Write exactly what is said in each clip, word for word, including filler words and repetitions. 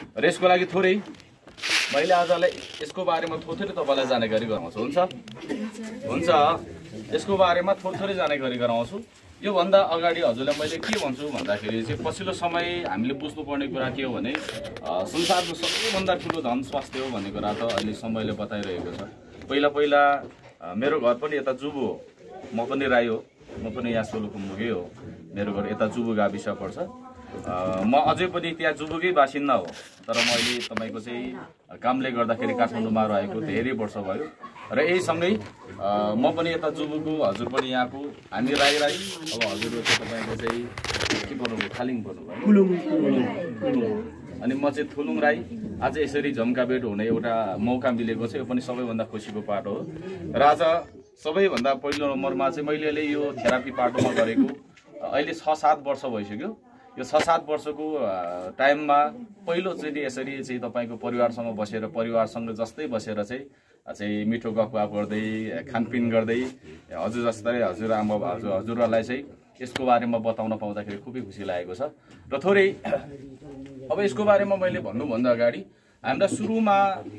र यसको लागि थोरै मैले आजलाई यसको बारेमा थोरै तपाईँलाई जानकारी गराउँछु। हुन्छ हुन्छ यसको बारेमा थोरै जानकारी गराउँछु। योभन्दा अगाडि हजुरलाई मैले के भन्छु भन्दाखेरि चाहिँ पछिल्लो समय हामीले बुझ्नुपर्ने कुरा के हो भने संसारको सबैभन्दा ठुलो धन स्वास्थ्य हो भन्ने कुरा त अहिले समयले बताइरहेको छ। पहिला पहिला मेरो घर पनि यता जुबु हो, म पनि राई हो, म पनि यहाँ सोलुखुम्बुकै हो। मेरो घर यता जुबु गाविस पर्छ। म अझै पनि त्यहाँ जुबुकै बासिन्दा हो, तर मैले तपाईँको चाहिँ कामले गर्दाखेरि काठमाडौँमा रहेको धेरै वर्ष भयो र यही सँगै म पनि यता जुबुको, हजुर पनि यहाँको, हामी राई राई। अब हजुर तपाईँको चाहिँ के भन्नुभयो, थालिङ भन्नुभयो, अनि म चाहिँ थुलुङ राई। आज यसरी झम्काभेट हुने एउटा मौका मिलेको छ, यो पनि सबैभन्दा खुसीको पाटो हो। र आज सबैभन्दा पहिलो नम्बरमा चाहिँ मैले यो थेरापी पाटोमा गरेको अहिले छ सात वर्ष भइसक्यो। यो छ सात वर्षको टाइममा पहिलोचोटि यसरी चाहिँ तपाईँको परिवारसँग बसेर, परिवारसँग जस्तै बसेर चाहिँ चाहिँ मिठो गफगाफ गर्दै, खानपिन गर्दै, हजुर जस्तै हजुर आमा हजुर हजुरहरूलाई चाहिँ यसको बारेमा बताउन पाउँदाखेरि खुबै खुसी लागेको छ। र थोरै अब यसको बारेमा मैले भन्नुभन्दा अगाडि हामीलाई सुरुमा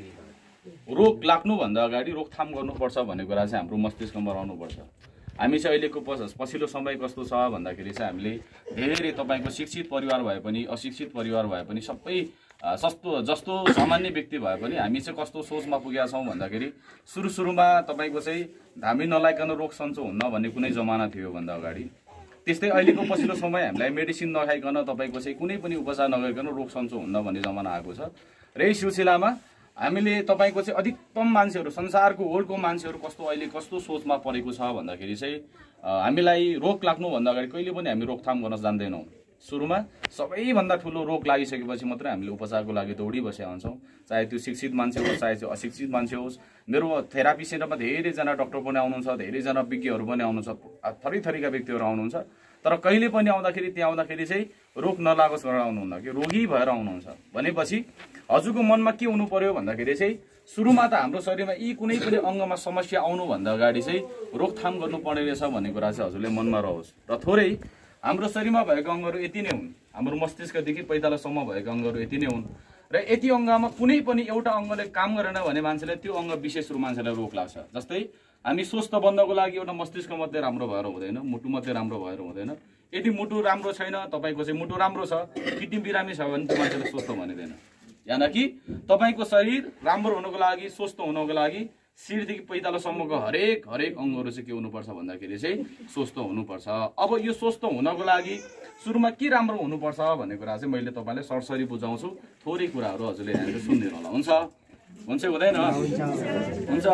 रोग लाग्नुभन्दा अगाडि रोकथाम गर्नुपर्छ भन्ने कुरा चाहिँ हाम्रो मस्तिष्कमा रहनुपर्छ। हामी चाहिँ अहिलेको पछिल्लो समय कस्तो छ भन्दाखेरि चाहिँ हामीले धेरै तपाईँको शिक्षित परिवार भए पनि, अशिक्षित परिवार भए पनि, सबै सस्तो जस्तो सामान्य व्यक्ति भए पनि हामी चाहिँ कस्तो सोचमा पुगेका छौँ भन्दाखेरि सुरु सुरुमा तपाईँको चाहिँ धामी नलाइकन रोग सन्चो हुन्न भन्ने कुनै जमाना थियो भन्दा अगाडि। त्यस्तै अहिलेको पछिल्लो समय हामीलाई मेडिसिन नखाइकन तपाईँको चाहिँ कुनै पनि उपचार नगरिकन रोग सन्चो हुन्न भन्ने जमाना आएको छ। र यही सिलसिलामा हामीले तपाईँको चाहिँ अधिकतम मान्छेहरू, संसारको वर्ल्डको मान्छेहरू कस्तो अहिले कस्तो सोचमा परेको छ भन्दाखेरि चाहिँ हामीलाई रोग लाग्नुभन्दा अगाडि कहिले पनि हामी रोकथाम गर्न जान्दैनौँ। सुरुमा सबैभन्दा ठुलो रोग लागिसकेपछि मात्रै हामीले उपचारको लागि दौडिबसेका हुन्छौँ, चाहे त्यो शिक्षित मान्छे होस्, चाहे त्यो अशिक्षित मान्छे होस्। मेरो थेरापी सेन्टरमा धेरैजना डक्टर पनि आउनुहुन्छ, धेरैजना विज्ञहरू पनि आउनुहुन्छ, थरी थरीका व्यक्तिहरू आउनुहुन्छ। तर कहिले पनि आउँदाखेरि त्यहाँ आउँदाखेरि चाहिँ रोग नलागोस् भनेर आउनुहुन्न, कि रोगी भएर आउनुहुन्छ। भनेपछि हजुरको मनमा के हुनु पर्यो भन्दाखेरि चाहिँ सुरुमा त हाम्रो शरीरमा यी कुनै पनि अङ्गमा समस्या आउनुभन्दा अगाडि चाहिँ रोकथाम गर्नुपर्ने रहेछ भन्ने कुरा चाहिँ हजुरले मनमा रहोस्। र थोरै हाम्रो शरीरमा भएको अङ्गहरू यति नै हुन्, हाम्रो मस्तिष्कदेखि पैतालासम्म भएको अङ्गहरू यति नै हुन्। र यति अङ्गमा कुनै पनि एउटा अङ्गले काम गरेन भने मान्छेलाई त्यो अङ्ग विशेष रूपमा मान्छेलाई रोग लाग्छ। जस्तै हामी स्वस्थ बन्नको लागि एउटा मस्तिष्क मात्रै राम्रो भएर हुँदैन, मुटु मात्रै राम्रो भएर हुँदैन। यदि मुटु राम्रो छैन, तपाईँको चाहिँ मुटु राम्रो छ, किडनी बिरामी छ भने त्यो मान्छेलाई स्वस्थ भनिँदैन। यानि कि तपाईँको शरीर राम्रो हुनको लागि, स्वस्थ हुनको लागि शिरदेखि पैतालासम्मको हरेक हरेक अङ्गहरू चाहिँ के हुनुपर्छ भन्दाखेरि चाहिँ स्वस्थ हुनुपर्छ। अब यो स्वस्थ हुनको लागि सुरुमा के राम्रो हुनुपर्छ भन्ने कुरा चाहिँ मैले तपाईँलाई सरसरी बुझाउँछु। थोरै कुराहरू हजुरले यहाँनिर सुनिदिनु होला। हुन्छ हुन्छ हुँदैन हुन्छ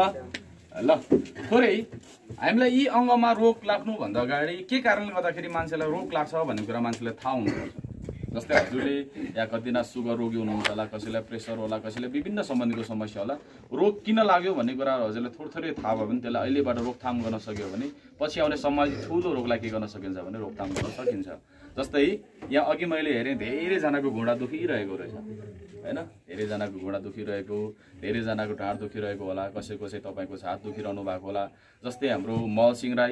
ल। थोरै हामीलाई यी अङ्गमा रोग लाग्नुभन्दा अगाडि के कारणले गर्दाखेरि मान्छेलाई रोग लाग्छ भन्ने कुरा मान्छेलाई थाहा हुनुपर्छ। जस्तै हजुरले या कतिजना सुगर रोगी हुनुहुन्छ होला, कसैलाई प्रेसर होला, कसैलाई विभिन्न सम्बन्धीको समस्या होला। रोग किन लाग्यो भन्ने कुरा हजुरलाई थोरै थोरै थाहा भयो भने त्यसलाई अहिलेबाट रोकथाम गर्न सक्यो भने पछि आउने समाज ठुलो रोगलाई के गर्न सकिन्छ भने रोकथाम गर्न सकिन्छ। जस्तै यहाँ अघि मैले हेरेँ धेरैजनाको घुँडा दुखिरहेको रहेछ होइन, धेरैजनाको घुँडा दुखिरहेको, धेरैजनाको ढाड दुखिरहेको होला, कसै कसै तपाईँको हात दुखिरहनु भएको होला। जस्तै हाम्रो महलसिंह राई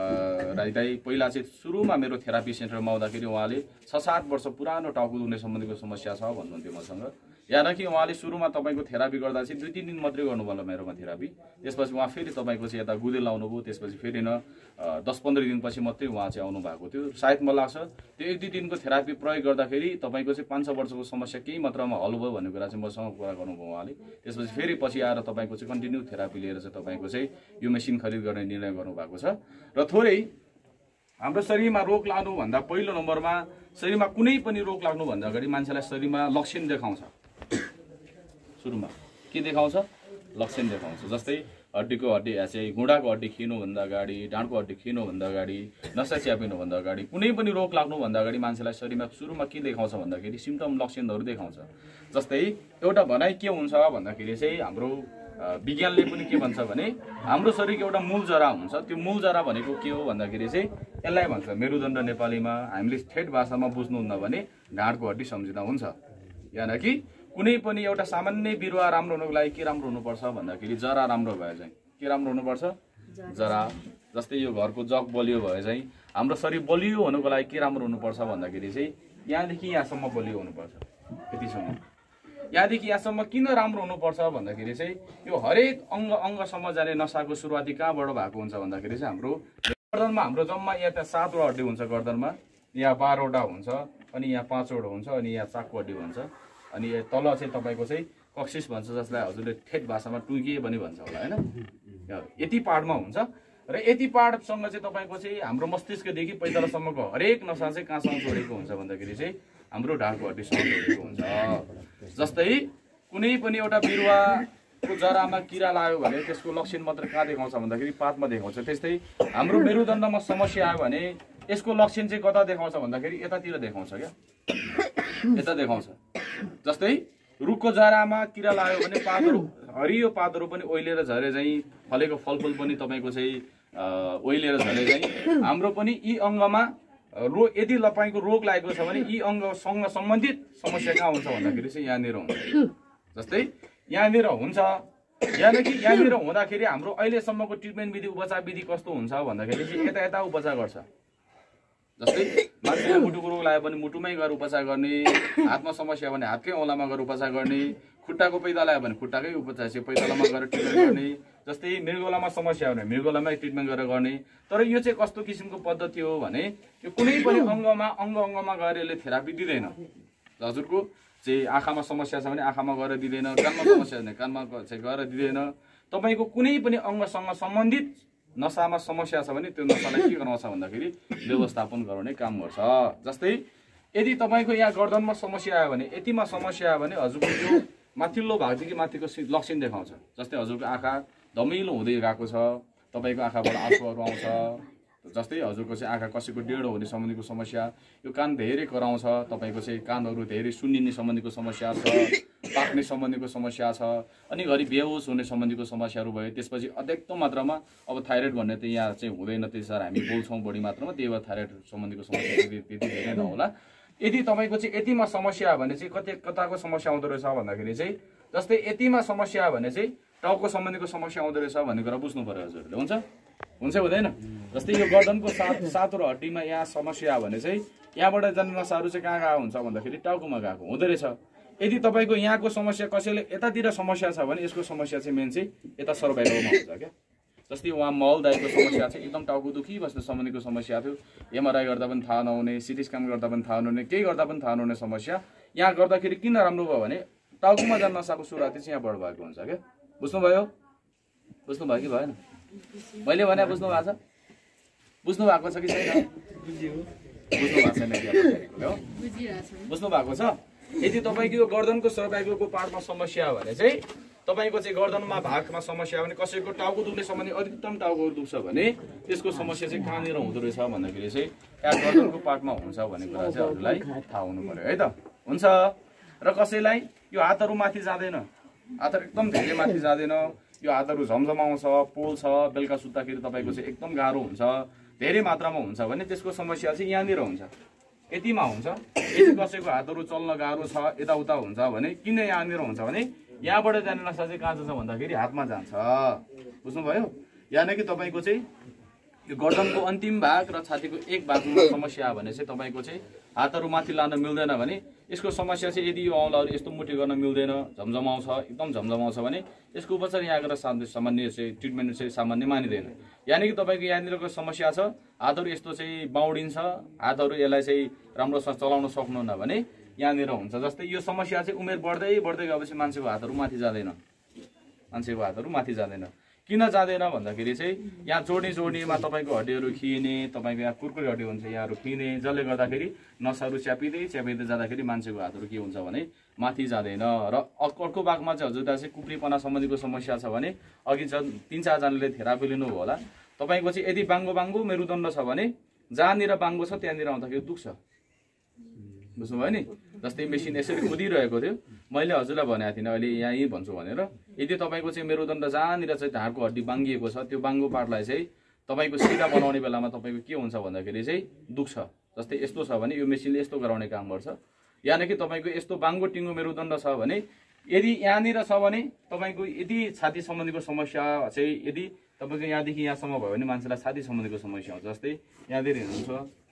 राई दाई पहिला चाहिँ सुरुमा मेरो थेरापी सेन्टरमा आउँदाखेरि उहाँले छ सात वर्ष पुरानो टाउको दुख्ने सम्बन्धीको समस्या छ भन्नुहुन्थ्यो मसँग। यानि कि उहाँले सुरुमा तपाईँको थेरापी गर्दा चाहिँ दुई तिन दिन मात्रै गर्नुभयो मेरोमा थेरापी। त्यसपछि उहाँ फेरि तपाईँको चाहिँ यता गुदेल आउनुभयो, त्यसपछि फेरि न दस पन्ध्र दिनपछि मात्रै उहाँ चाहिँ आउनु भएको थियो। सायद मलाई लाग्छ त्यो एक दुई दिनको थेरापी प्रयोग गर्दाखेरि तपाईँको चाहिँ पाँच छ वर्षको समस्या केही मात्रामा हल भयो भन्ने कुरा चाहिँ मसँग कुरा गर्नुभयो उहाँले। त्यसपछि फेरि पछि आएर तपाईँको चाहिँ कन्टिन्यू थेरापी लिएर चाहिँ तपाईँको चाहिँ यो मेसिन खरिद गर्ने निर्णय गर्नुभएको छ। र थोरै हाम्रो शरीरमा रोग लाग्नुभन्दा पहिलो नम्बरमा शरीरमा कुनै पनि रोग लाग्नुभन्दा अगाडि मान्छेलाई शरीरमा लक्षण देखाउँछ। सुरुमा के देखाउँछ? लक्षण देखाउँछ। जस्तै हड्डीको हड्डी चाहिँ घुँडाको हड्डी खिनुभन्दा अगाडि, ढाडको हड्डी खिनुभन्दा अगाडि, नसा च्यापिनुभन्दा अगाडि, कुनै पनि रोग लाग्नुभन्दा अगाडि मान्छेलाई शरीरमा सुरुमा के देखाउँछ भन्दाखेरि सिम्टम लक्षणहरू देखाउँछ। जस्तै एउटा भनाइ के हुन्छ भन्दाखेरि चाहिँ हाम्रो विज्ञानले पनि के भन्छ भने हाम्रो शरीरको एउटा मूल जरा हुन्छ। त्यो मूल जरा भनेको के हो भन्दाखेरि चाहिँ यसलाई भन्छ मेरुदण्ड, नेपालीमा हामीले ठेट भाषामा बुझ्नुहुन्न भने ढाडको हड्डी सम्झिँदा हुन्छ। यानि कि कुनै पनि एउटा सामान्य बिरुवा राम्रो हुनुको लागि के राम्रो हुनुपर्छ भन्दाखेरि जरा राम्रो भए चाहिँ के राम्रो हुनुपर्छ? जरा। जस्तै यो घरको जग बलियो भए चाहिँ हाम्रो शरीर बलियो हुनुको लागि के राम्रो हुनुपर्छ भन्दाखेरि चाहिँ यहाँदेखि यहाँसम्म बलियो हुनुपर्छ, यतिसम्म। यहाँदेखि यहाँसम्म किन राम्रो हुनुपर्छ भन्दाखेरि चाहिँ यो हरेक अङ्ग अङ्गसम्म जाने नसाको सुरुवाती कहाँबाट भएको हुन्छ भन्दाखेरि चाहिँ हाम्रो गर्दनमा हाम्रो जम्मा यहाँ त्यहाँ सातवटा हड्डी हुन्छ गर्दनमा, यहाँ बाह्रवटा हुन्छ, अनि यहाँ पाँचवटा हुन्छ, अनि यहाँ चाकु हड्डी हुन्छ, अनि तल चाहिँ तपाईँको चाहिँ कक्सिस भन्छ, जसलाई हजुरले ठेट भाषामा टुइके पनि भन्छ होला होइन। यति पार्टमा हुन्छ र यति पार्टसँग चाहिँ तपाईँको चाहिँ हाम्रो मस्तिष्कदेखि पैतालासम्मको हरेक नसा चाहिँ कहाँसँग जोडेको हुन्छ भन्दाखेरि चाहिँ हाम्रो ढाडको हड्डीसँग जोडेको हुन्छ। जस्तै कुनै पनि एउटा बिरुवाको जरामा किरा लाग्यो भने त्यसको लक्षण मात्र कहाँ देखाउँछ भन्दाखेरि पातमा देखाउँछ। त्यस्तै हाम्रो मेरुदण्डमा समस्या आयो भने यसको लक्षण चाहिँ कता देखाउँछ भन्दाखेरि यतातिर देखाउँछ क्या, यता देखाउँछ। जस्तै रुखको जरामा किरा लाग्यो भने पातहरू हरियो पातहरू पनि ओइलेर झरे चाहिँ फलेको फलफुल पनि तपाईँको चाहिँ ओइलेर झरे चाहिँ हाम्रो पनि यी अङ्गमा रो यदि तपाईँको रोग लागेको छ भने यी अङ्गसँग सम्बन्धित समस्या कहाँ हुन्छ भन्दाखेरि चाहिँ यहाँनिर हुन्छ। जस्तै यहाँनिर हुन्छ, यहाँदेखि यहाँनिर हुँदाखेरि हाम्रो अहिलेसम्मको ट्रिटमेन्ट विधि उपचार विधि कस्तो हुन्छ भन्दाखेरि चाहिँ यता यता उपचार गर्छ। जस्तै मान्छेले मुटुको रोग लाग्यो भने मुटुमै गएर उपचार गर्ने, हातमा समस्या भने हातकै औँलामा गएर उपचार गर्ने, खुट्टाको पैताला आयो भने खुट्टाकै उपचार चाहिँ पैतालामा गएर ट्रिटमेन्ट गर्ने, जस्तै मृगौलामा समस्या हो भने मृगौलामै ट्रिटमेन्ट गरेर गर्ने। तर यो चाहिँ कस्तो किसिमको पद्धति हो भने यो कुनै पनि अङ्गमा अङ्ग अङ्गमा गएर यसले थेरापी दिँदैन। हजुरको चाहिँ आँखामा समस्या छ भने आँखामा गएर दिँदैन, कानमा समस्या छ भने कानमा चाहिँ गएर दिँदैन। तपाईँको कुनै पनि अङ्गसँग सम्बन्धित नसामा समस्या छ भने त्यो नसालाई के गराउँछ भन्दाखेरि व्यवस्थापन गराउने काम गर्छ। जस्तै यदि तपाईँको यहाँ गर्दनमा समस्या आयो भने यतिमा समस्या आयो भने हजुरको त्यो माथिल्लो भागदेखि माथिको लक्षण देखाउँछ। जस्तै हजुरको आँखा धमिलो हुँदै गएको छ, तपाईँको आँखाबाट आँसुहरू आउँछ। जस्तै हजुरको चाहिँ आँखा कसैको डेढो हुने सम्बन्धीको समस्या, यो कान धेरै कराउँछ, तपाईँको चाहिँ कानहरू धेरै सुन्निने सम्बन्धीको समस्या छ, पाक्ने सम्बन्धीको समस्या छ, अनि घरि बेहोस हुने सम्बन्धीको समस्याहरू भयो। त्यसपछि अधिकतम मात्रामा अब थाइरोइड भन्ने त यहाँ चाहिँ हुँदैन, त्यति साह्रो हामी बोल्छौँ बढी मात्रामा, त्यही भएर थाइरोइड सम्बन्धीको समस्या त्यति धेरै नहोला। यदि तपाईँको चाहिँ यतिमा समस्या भने चाहिँ कति कताको समस्या आउँदो रहेछ भन्दाखेरि चाहिँ जस्तै यतिमा समस्या भने चाहिँ टाउको सम्बन्धीको समस्या आउँदो रहेछ भन्ने कुरा बुझ्नु पर्यो हजुरले। हुन्छ हुन्छ हुँदैन। जस्तै यो गर्दनको सात सातवटा हड्डीमा यहाँ समस्या भने चाहिँ यहाँबाट जाने नसाहरू चाहिँ कहाँ कहाँ हुन्छ भन्दाखेरि टाउकोमा गएको हुँदो रहेछ। यदि तपाईँको यहाँको समस्या कसैले यतातिर समस्या छ भने यसको समस्या चाहिँ मेन चाहिँ यता सर्भाइभलमा हुन्छ क्या। जस्तै उहाँ मलदायको समस्या चाहिँ एकदम टाउको दुखी बस्ने सम्बन्धीको समस्या थियो, एमआरआई गर्दा पनि थाहा नहुने, सिटी स्क्यान गर्दा पनि थाहा नहुने, केही गर्दा पनि थाहा नहुने समस्या यहाँ गर्दाखेरि किन राम्रो भयो भने टाउकोमा जाने नसाको सुरुवाती चाहिँ यहाँबाट भएको हुन्छ क्या। बुझ्नुभयो? बुझ्नुभयो कि भएन? मैले भने बुझ्नु भएको छ? बुझ्नु भएको छ कि छैन? बुझ्नु भएको छैन कि बुझ्नु भएको छ? यदि तपाईँको यो गर्दनको सर्भाइभलको पार्टमा समस्या हो भने चाहिँ तपाईँको चाहिँ गर्दनमा भागमा समस्या हो भने कसैको टाउको दुख्ने सम्बन्धी अधिकतम टाउको दुख्छ भने त्यसको समस्या चाहिँ कहाँनिर हुँदो रहेछ भन्दाखेरि चाहिँ यहाँ गर्दनको पार्टमा हुन्छ भन्ने कुरा चाहिँ हजुरलाई थाहा हुनु पर्यो है त। हुन्छ। र कसैलाई यो हातहरू माथि जाँदैन, हातहरू एकदम धेरै माथि जाँदैन, यो हातहरू झमझमाउँछ, पोल्छ, बेलुका सुत्दाखेरि तपाईँको चाहिँ एकदम गाह्रो हुन्छ, धेरै मात्रामा हुन्छ भने त्यसको समस्या चाहिँ यहाँनिर हुन्छ, यतिमा हुन्छ। यदि कसैको हातहरू चल्न गाह्रो छ, यताउता हुन्छ भने किन यहाँनिर हुन्छ भने यहाँबाट जाने नसा चाहिँ कहाँ जान्छ भन्दाखेरि हातमा जान्छ। बुझ्नुभयो? यानि कि तपाईँको चाहिँ यो गर्दनको अन्तिम भाग र छातीको एक भागमा समस्या आयो भने चाहिँ तपाईँको चाहिँ हातहरू माथि लान मिल्दैन भने यसको समस्या चाहिँ यदि यो औँलाहरू यस्तो मुठी गर्न मिल्दैन, झमझमाउँछ, एकदम झमझमाउँछ भने यसको उपचार यहाँ गएर सामान्य चाहिँ ट्रिटमेन्ट चाहिँ सामान्य मानिँदैन। यानि कि तपाईँको यहाँनिरको समस्या छ, हातहरू यस्तो चाहिँ बाउडिन्छ, हातहरू यसलाई चाहिँ राम्रोसँग चलाउन सक्नुहुन्न भने यहाँनिर हुन्छ। जस्तै यो समस्या चाहिँ उमेर बढ्दै बढ्दै गएपछि मान्छेको हातहरू माथि जाँदैन, मान्छेको हातहरू माथि जाँदैन। किन जाँदैन भन्दाखेरि चाहिँ यहाँ जोड्ने जोड्नेमा तपाईँको हड्डीहरू खिने, तपाईँको यहाँ कुरकुरी हड्डी हुन्छ यहाँहरू खिने, जसले गर्दाखेरि नसाहरू च्यापिँदै च्यापिँदै जाँदाखेरि मान्छेको हातहरू के हुन्छ भने माथि जाँदैन। र अर्को भागमा चाहिँ हजुरलाई चाहिँ कुप्रीपना सम्बन्धीको समस्या छ भने अघि तिन चारजनाले थेरापी लिनुभयो होला, तपाईँको चाहिँ यदि बाङ्गो बाङ्गो मेरुदण्ड छ भने जहाँनिर बाङ्गो छ त्यहाँनिर आउँदाखेरि दुख्छ। बुझ्नुभयो नि? जस्तै मेसिन यसरी कुदिरहेको थियो, मैले हजुरलाई भनेको थिइनँ अहिले यहीँ भन्छु भनेर। यदि तपाईँको चाहिँ मेरुदण्ड जहाँनिर चाहिँ ढाडको हड्डी बाङ्गिएको छ त्यो बाङ्गो पार्टलाई चाहिँ तपाईँको सिधा बनाउने बेलामा तपाईँको के हुन्छ भन्दाखेरि चाहिँ दुख्छ। जस्तै यस्तो छ भने यो मेसिनले यस्तो गराउने काम गर्छ। यानि कि तपाईँको यस्तो बाङ्गो टिङ्गो मेरुदण्ड छ भने यदि यहाँनिर छ भने तपाईँको यदि छाती सम्बन्धीको समस्या चाहिँ यदि तपाईँको यहाँदेखि यहाँसम्म भयो भने मान्छेलाई छाती सम्बन्धीको समस्या हुन्छ। जस्तै यहाँनिर हेर्नुहुन्छ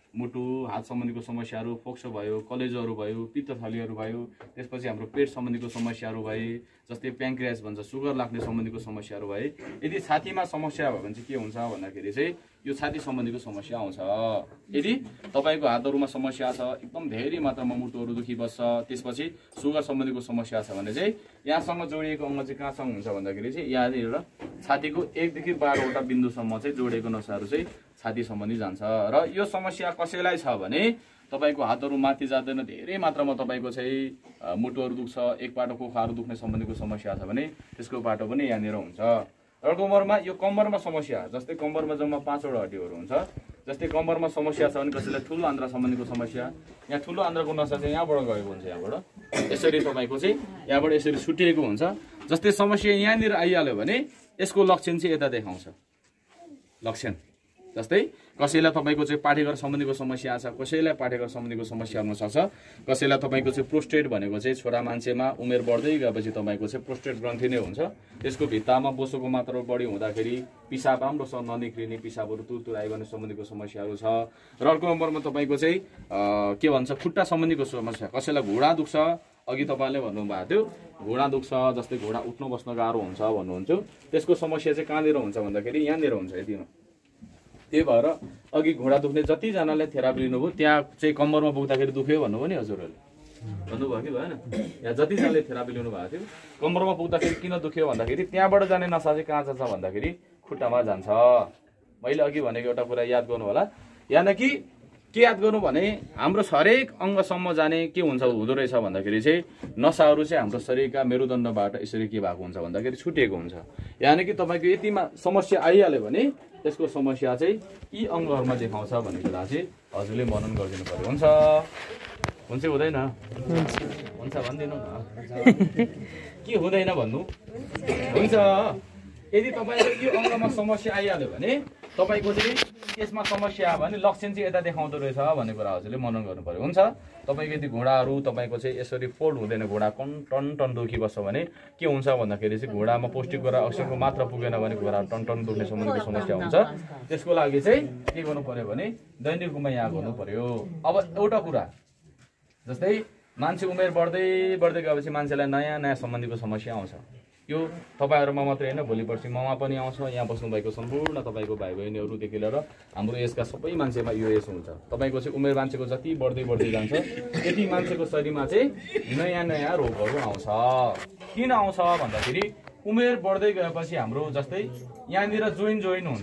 मुटु हात सम्बन्धीको समस्याहरू, फोक्सो भयो, कलेजोहरू भयो, पित्तथलीहरू भयो, त्यसपछि हाम्रो पेट सम्बन्धीको समस्याहरू भए, जस्तै प्याङ्क्रियास भन्छ सुगर लाग्ने सम्बन्धीको समस्याहरू भए, यदि छातीमा समस्या भयो भने चाहिँ के हुन्छ भन्दाखेरि चाहिँ यो छाती सम्बन्धीको समस्या आउँछ। यदि तपाईँको हातहरूमा समस्या छ, एकदम धेरै मात्रामा मुटुहरू दुखी बस्छ, त्यसपछि सुगर सम्बन्धीको समस्या छ भने चाहिँ यहाँसँग जोडिएको अङ्ग चाहिँ कहाँसँग हुन्छ भन्दाखेरि चाहिँ यहाँनिर छातीको एकदेखि बाह्रवटा बिन्दुसम्म चाहिँ जोडिएको नसाहरू चाहिँ छाती सम्बन्धी जान्छ। र यो समस्या कसैलाई छ भने तपाईँको हातहरू माथि जाँदैन, धेरै मात्रामा तपाईँको चाहिँ मुटुहरू दुख्छ, एक पाटो कोखाहरू दुख्ने सम्बन्धीको समस्या छ भने त्यसको पाटो पनि यहाँनिर हुन्छ। र कम्मरमा यो कम्मरमा समस्या, जस्तै कम्मरमा जम्मा पाँचवटा हड्डीहरू हुन्छ, जस्तै कम्मरमा समस्या छ भने कसैलाई ठुलो आन्द्रा सम्बन्धीको समस्या, यहाँ ठुलो आन्द्राको नसा चाहिँ यहाँबाट गएको हुन्छ, यहाँबाट यसरी तपाईँको चाहिँ यहाँबाट यसरी छुटिएको हुन्छ। जस्तै समस्या यहाँनिर आइहाल्यो भने यसको लक्षण चाहिँ यता देखाउँछ लक्षण। जस्तै कसैलाई तपाईँको चाहिँ पाठेघर सम्बन्धीको समस्या छ, कसैलाई पाठेघर सम्बन्धीको समस्या हुनसक्छ, कसैलाई तपाईँको चाहिँ प्रोस्टेट भनेको चाहिँ छोरा मान्छेमा उमेर बढ्दै गएपछि तपाईँको चाहिँ प्रोस्टेट ग्रन्थि नै हुन्छ, त्यसको भित्तामा बोसोको मात्रा बढी हुँदाखेरि पिसाब राम्रोसँग ननिक्लिने, पिसाबहरू तुरतुर आइगर्ने सम्बन्धीको समस्याहरू छ। र अर्को नम्बरमा तपाईँको चाहिँ के भन्छ खुट्टा सम्बन्धीको समस्या, कसैलाई घुँडा दुख्छ, अघि तपाईँले भन्नुभएको थियो घुँडा दुख्छ, जस्तै घुँडा उठ्न बस्न गाह्रो हुन्छ भन्नुहुन्थ्यो, त्यसको समस्या चाहिँ कहाँनिर हुन्छ भन्दाखेरि यहाँनिर हुन्छ यतिमा। त्यही भएर अघि घुँडा दुख्ने जतिजनाले थेरापी लिनुभयो त्यहाँ चाहिँ कम्मरमा पुग्दाखेरि दुख्यो भन्नुभयो नि हजुरहरूले, भन्नुभयो कि भएन? यहाँ जतिजनाले थेरापी लिनु भएको थियो कम्मरमा पुग्दाखेरि किन दुख्यो भन्दाखेरि त्यहाँबाट जाने नसा चाहिँ कहाँ जान्छ भन्दाखेरि खुट्टामा जान्छ। मैले अघि भनेको एउटा कुरा याद गर्नु होला, यानि कि के याद गर्नु भने हाम्रो हरेक अङ्गसम्म जाने के हुन्छ हुँदो रहेछ भन्दाखेरि चाहिँ नसाहरू चाहिँ हाम्रो शरीरका मेरुदण्डबाट यसरी के भएको हुन्छ भन्दाखेरि छुटेको हुन्छ। यानि कि तपाईँको यतिमा समस्या आइहाल्यो भने त्यसको समस्या चाहिँ यी अङ्गहरूमा देखाउँछ भन्ने कुरा चाहिँ हजुरले मनन गरिदिनु पर्यो। हुन्छ हुन्छ हुँदैन? हुन्छ भनिदिनु न, के हुँदैन भन्नु? हुन्छ। यदि तपाईँको यो अङ्गमा समस्या आइहाल्यो भने तपाईँको चाहिँ यसमा समस्या आयो भने लक्षण चाहिँ यता देखाउँदो रहेछ भन्ने कुरा हजुरले मनन गर्नु पर्यो। हुन्छ। तपाईँको यदि घुँडाहरू तपाईँको चाहिँ यसरी फोल्ड हुँदैन, घुँडा कन टन टन दुखी बस्छ भने के हुन्छ भन्दाखेरि चाहिँ घुँडामा पौष्टिक कुरा अक्सिजनको मात्रा पुगेन भने घुँडा टन टन दुख्ने सम्बन्धीको समस्या हुन्छ। त्यसको लागि चाहिँ के गर्नु पर्यो भने दैनिक रूपमा यहाँ गर्नु पर्यो। अब एउटा कुरा, जस्तै मान्छे उमेर बढ्दै बढ्दै गएपछि मान्छेलाई नयाँ नयाँ सम्बन्धीको समस्या आउँछ। यो तपाईँहरूमा मात्रै होइन, भोलि पर्सि ममा पनि आउँछ। यहाँ बस्नुभएको सम्पूर्ण तपाईँको भाइ बहिनीहरूदेखि लिएर हाम्रो यसका सबै मान्छेमा यो यस हुन्छ। तपाईँको चाहिँ उमेर मान्छेको जति बढ्दै बढ्दै जान्छ त्यति मान्छेको शरीरमा चाहिँ नयाँ नयाँ रोगहरू आउँछ। किन आउँछ भन्दाखेरि उमेर बढ्दै गएपछि हाम्रो जस्तै यहाँनिर जोइन जोइन हुन्छ,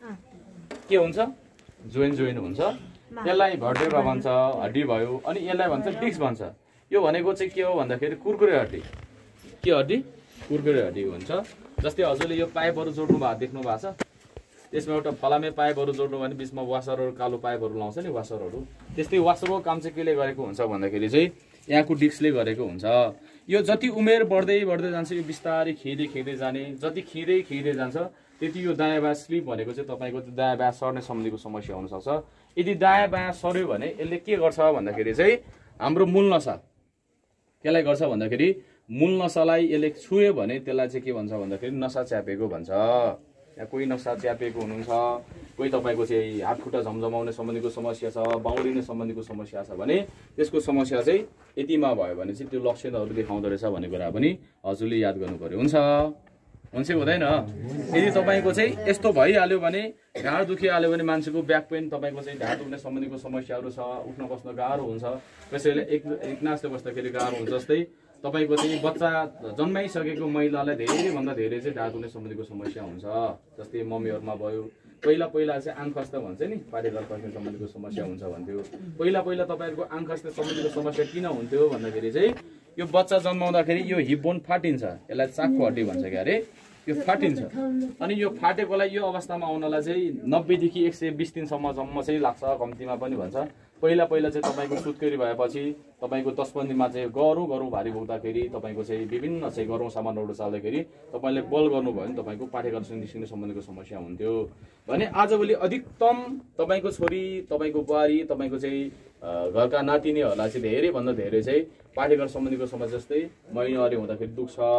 के हुन्छ? जोइन जोइन हुन्छ। यसलाई भर्टेब्रा भन्छ, हड्डी भयो, अनि यसलाई भन्छ डिस्क भन्छ। यो भनेको चाहिँ के हो भन्दाखेरि कुरकुरे हड्डी। के हड्डी? कुरकुरे हड्डी हुन्छ। जस्तै हजुरले यो पाइपहरू जोड्नु भएको देख्नु भएको छ, त्यसमा एउटा फलामे पाइपहरू जोड्नु भने बिचमा वासरहरू कालो पाइपहरू लाउँछ नि वासरहरू, त्यस्तै वासरको काम चाहिँ केले गरेको हुन्छ भन्दाखेरि चाहिँ यहाँको डिस्कले गरेको हुन्छ। यो जति उमेर बढ्दै बढ्दै जान्छ यो बिस्तारै खिँदै खिँदै जाने, जति खिँदै खिँदै जान्छ त्यति यो दायाँ बायाँ स्लिप भनेको चाहिँ तपाईँको दायाँ बायाँ सर्ने सम्बन्धीको समस्या हुनसक्छ। यदि दायाँ बायाँ सर्यो भने यसले के गर्छ भन्दाखेरि चाहिँ हाम्रो मूल नसा केलाई गर्छ भन्दाखेरि मूल नसालाई यसले छुयो भने त्यसलाई चाहिँ के भन्छ भन्दाखेरि नसा च्यापेको भन्छ। यहाँ कोही नसा च्यापेको हुनुहुन्छ, कोही तपाईँको चाहिँ हात खुट्टा झमझमाउने सम्बन्धीको समस्या छ, बाउरिने सम्बन्धीको समस्या छ भने त्यसको समस्या चाहिँ यतिमा भयो भने चाहिँ त्यो लक्षणहरू देखाउँदो रहेछ भन्ने कुरा पनि हजुरले याद गर्नु पर्यो। हुन्छ हुन्छ हुँदैन? यदि तपाईँको चाहिँ यस्तो भइहाल्यो भने ढाड दुखिहाल्यो भने मान्छेको ब्याक पेन, तपाईँको चाहिँ ढाड दुख्ने सम्बन्धीको समस्याहरू छ, उठ्न बस्न गाह्रो हुन्छ, कसैले एक एकनासले बस्दाखेरि गाह्रो हुन्छ। जस्तै तपाईँको चाहिँ बच्चा जन्माइसकेको महिलालाई धेरैभन्दा धेरै चाहिँ ढाड दुख्ने सम्बन्धीको समस्या हुन्छ। जस्तै मम्मीहरूमा भयो, पहिला पहिला चाहिँ आङ खस्दा भन्छ नि, पाठेघर खस्ने सम्बन्धीको समस्या हुन्छ भन्थ्यो। पहिला पहिला तपाईँहरूको आङ खस्ने सम्बन्धीको समस्या किन हुन्थ्यो भन्दाखेरि चाहिँ यो बच्चा जन्माउँदाखेरि यो हिप बोन फाटिन्छ, यसलाई चाकको हड्डी भन्छ क्या अरे, यो फाटिन्छ। अनि यो फाटेकोलाई यो अवस्थामा आउनलाई चाहिँ नब्बेदेखि एक सय बिस दिनसम्म जम्म चाहिँ लाग्छ, कम्तीमा पनि भन्छ। पहिला पहिला चाहिँ तपाईँको सुत्केरी भएपछि तपाईँको दस पन्ध्र दिनमा चाहिँ गह्रौँ गह्रौँ भारी बोक्दाखेरि तपाईँको चाहिँ विभिन्न चाहिँ गह्रौँ सामानहरू चाल्दाखेरि तपाईँले बल गर्नुभयो भने तपाईँको पाठेघर निस्किने सम्बन्धीको समस्या हुन्थ्यो भने आजभोलि अधिकतम तपाईँको छोरी, तपाईँको बुहारी, तपाईँको चाहिँ घरका नातिनीहरूलाई चाहिँ धेरैभन्दा धेरै चाहिँ पाठेघर सम्बन्धीको समस्या, जस्तै महिनावारी हुँदाखेरि दुख्छ,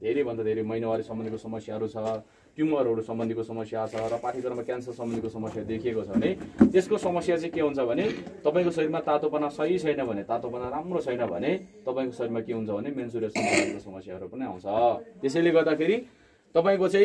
धेरैभन्दा धेरै महिनावारी सम्बन्धीको समस्याहरू छ, ट्युमरहरू सम्बन्धीको समस्या छ र पाठ्यक्रममा क्यान्सर सम्बन्धीको समस्या देखिएको छ भने त्यसको समस्या चाहिँ के हुन्छ भने तपाईँको शरीरमा तातोपना सही छैन भने, तातोपना राम्रो छैन भने तपाईँको शरीरमा के हुन्छ भने मेन्सुरेसन सम्बन्धीको समस्याहरू पनि आउँछ। त्यसैले गर्दाखेरि तपाईँको चाहिँ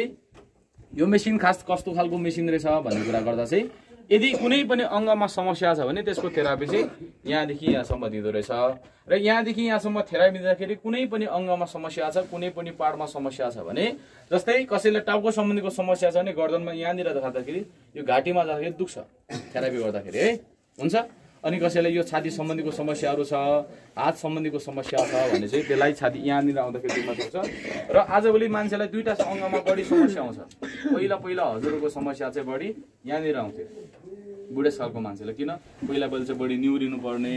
यो मेसिन खास कस्तो खालको मेसिन रहेछ भन्ने कुरा गर्दा चाहिँ यदि कुनै पनि अङ्गमा समस्या छ भने त्यसको थेरापी चाहिँ यहाँदेखि यहाँसम्म दिँदो रहेछ र यहाँदेखि यहाँसम्म थेरापी दिँदाखेरि कुनै पनि अङ्गमा समस्या छ, कुनै पनि पार्टमा समस्या छ भने, जस्तै कसैले टाउको सम्बन्धीको समस्या छ भने गर्दनमा यहाँनिर देखाउँदाखेरि यो घाँटीमा जाँदाखेरि दुख्छ थेरापी गर्दाखेरि है, हुन्छ। अनि कसैले यो छाती सम्बन्धीको समस्याहरू छ, हात सम्बन्धीको समस्या छ भने चाहिँ त्यसलाई छाती यहाँनिर आउँदाखेरि दुख्न सक्छ। र आजभोलि मान्छेलाई दुईवटा अङ्गमा बढी समस्या आउँछ। पहिला पहिला हजुरको समस्या चाहिँ बढी यहाँनिर आउँथ्यो बुढेसकालको मान्छेलाई, किन पहिला पहिला चाहिँ बढी निहुरिनु पर्ने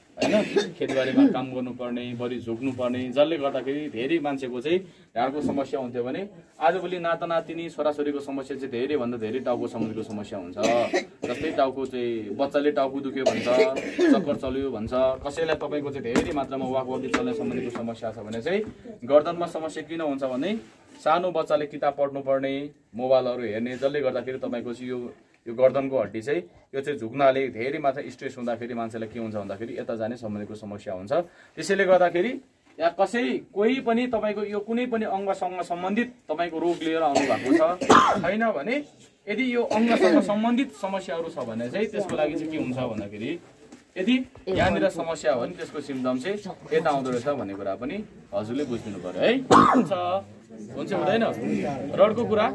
होइन, खेतबारीमा काम गर्नुपर्ने, बढी झुक्नु पर्ने, जसले गर्दाखेरि धेरै मान्छेको चाहिँ ढाडको समस्या हुन्थ्यो भने आजभोलि नाता नातिनी छोराछोरीको समस्या चाहिँ धेरैभन्दा धेरै टाउको सम्बन्धीको समस्या हुन्छ। जस्तै टाउको चाहिँ बच्चाले टाउको दुख्यो भन्छ, चक्कर चल्यो भन्छ, कसैलाई तपाईँको चाहिँ धेरै मात्रामा वाक वाकी चल्ने सम्बन्धीको समस्या छ भने चाहिँ गर्दनमा समस्या किन हुन्छ भने सानो बच्चाले किताब पढ्नुपर्ने, मोबाइलहरू हेर्ने, जसले गर्दाखेरि तपाईँको चाहिँ यो यो गर्दनको हड्डी चाहिँ यो चाहिँ झुक्नाले धेरै मात्रा स्ट्रेस हुँदाखेरि मान्छेलाई के हुन्छ भन्दाखेरि यता जाने सम्बन्धीको समस्या हुन्छ। त्यसैले गर्दाखेरि या कसै कोही पनि तपाईँको यो कुनै पनि अङ्गसँग सम्बन्धित तपाईँको रोग लिएर आउनु भएको छ छैन भने, यदि यो अङ्गसँग सम्बन्धित समस्याहरू छ भने चाहिँ त्यसको लागि चाहिँ के हुन्छ भन्दाखेरि यदि यहाँनिर समस्या हो भने त्यसको सिम्टम चाहिँ यता आउँदो रहेछ भन्ने कुरा पनि हजुरले बुझिदिनु पर्यो है। हुन्छ हुन्छ हुँदैन। र अर्को कुरा,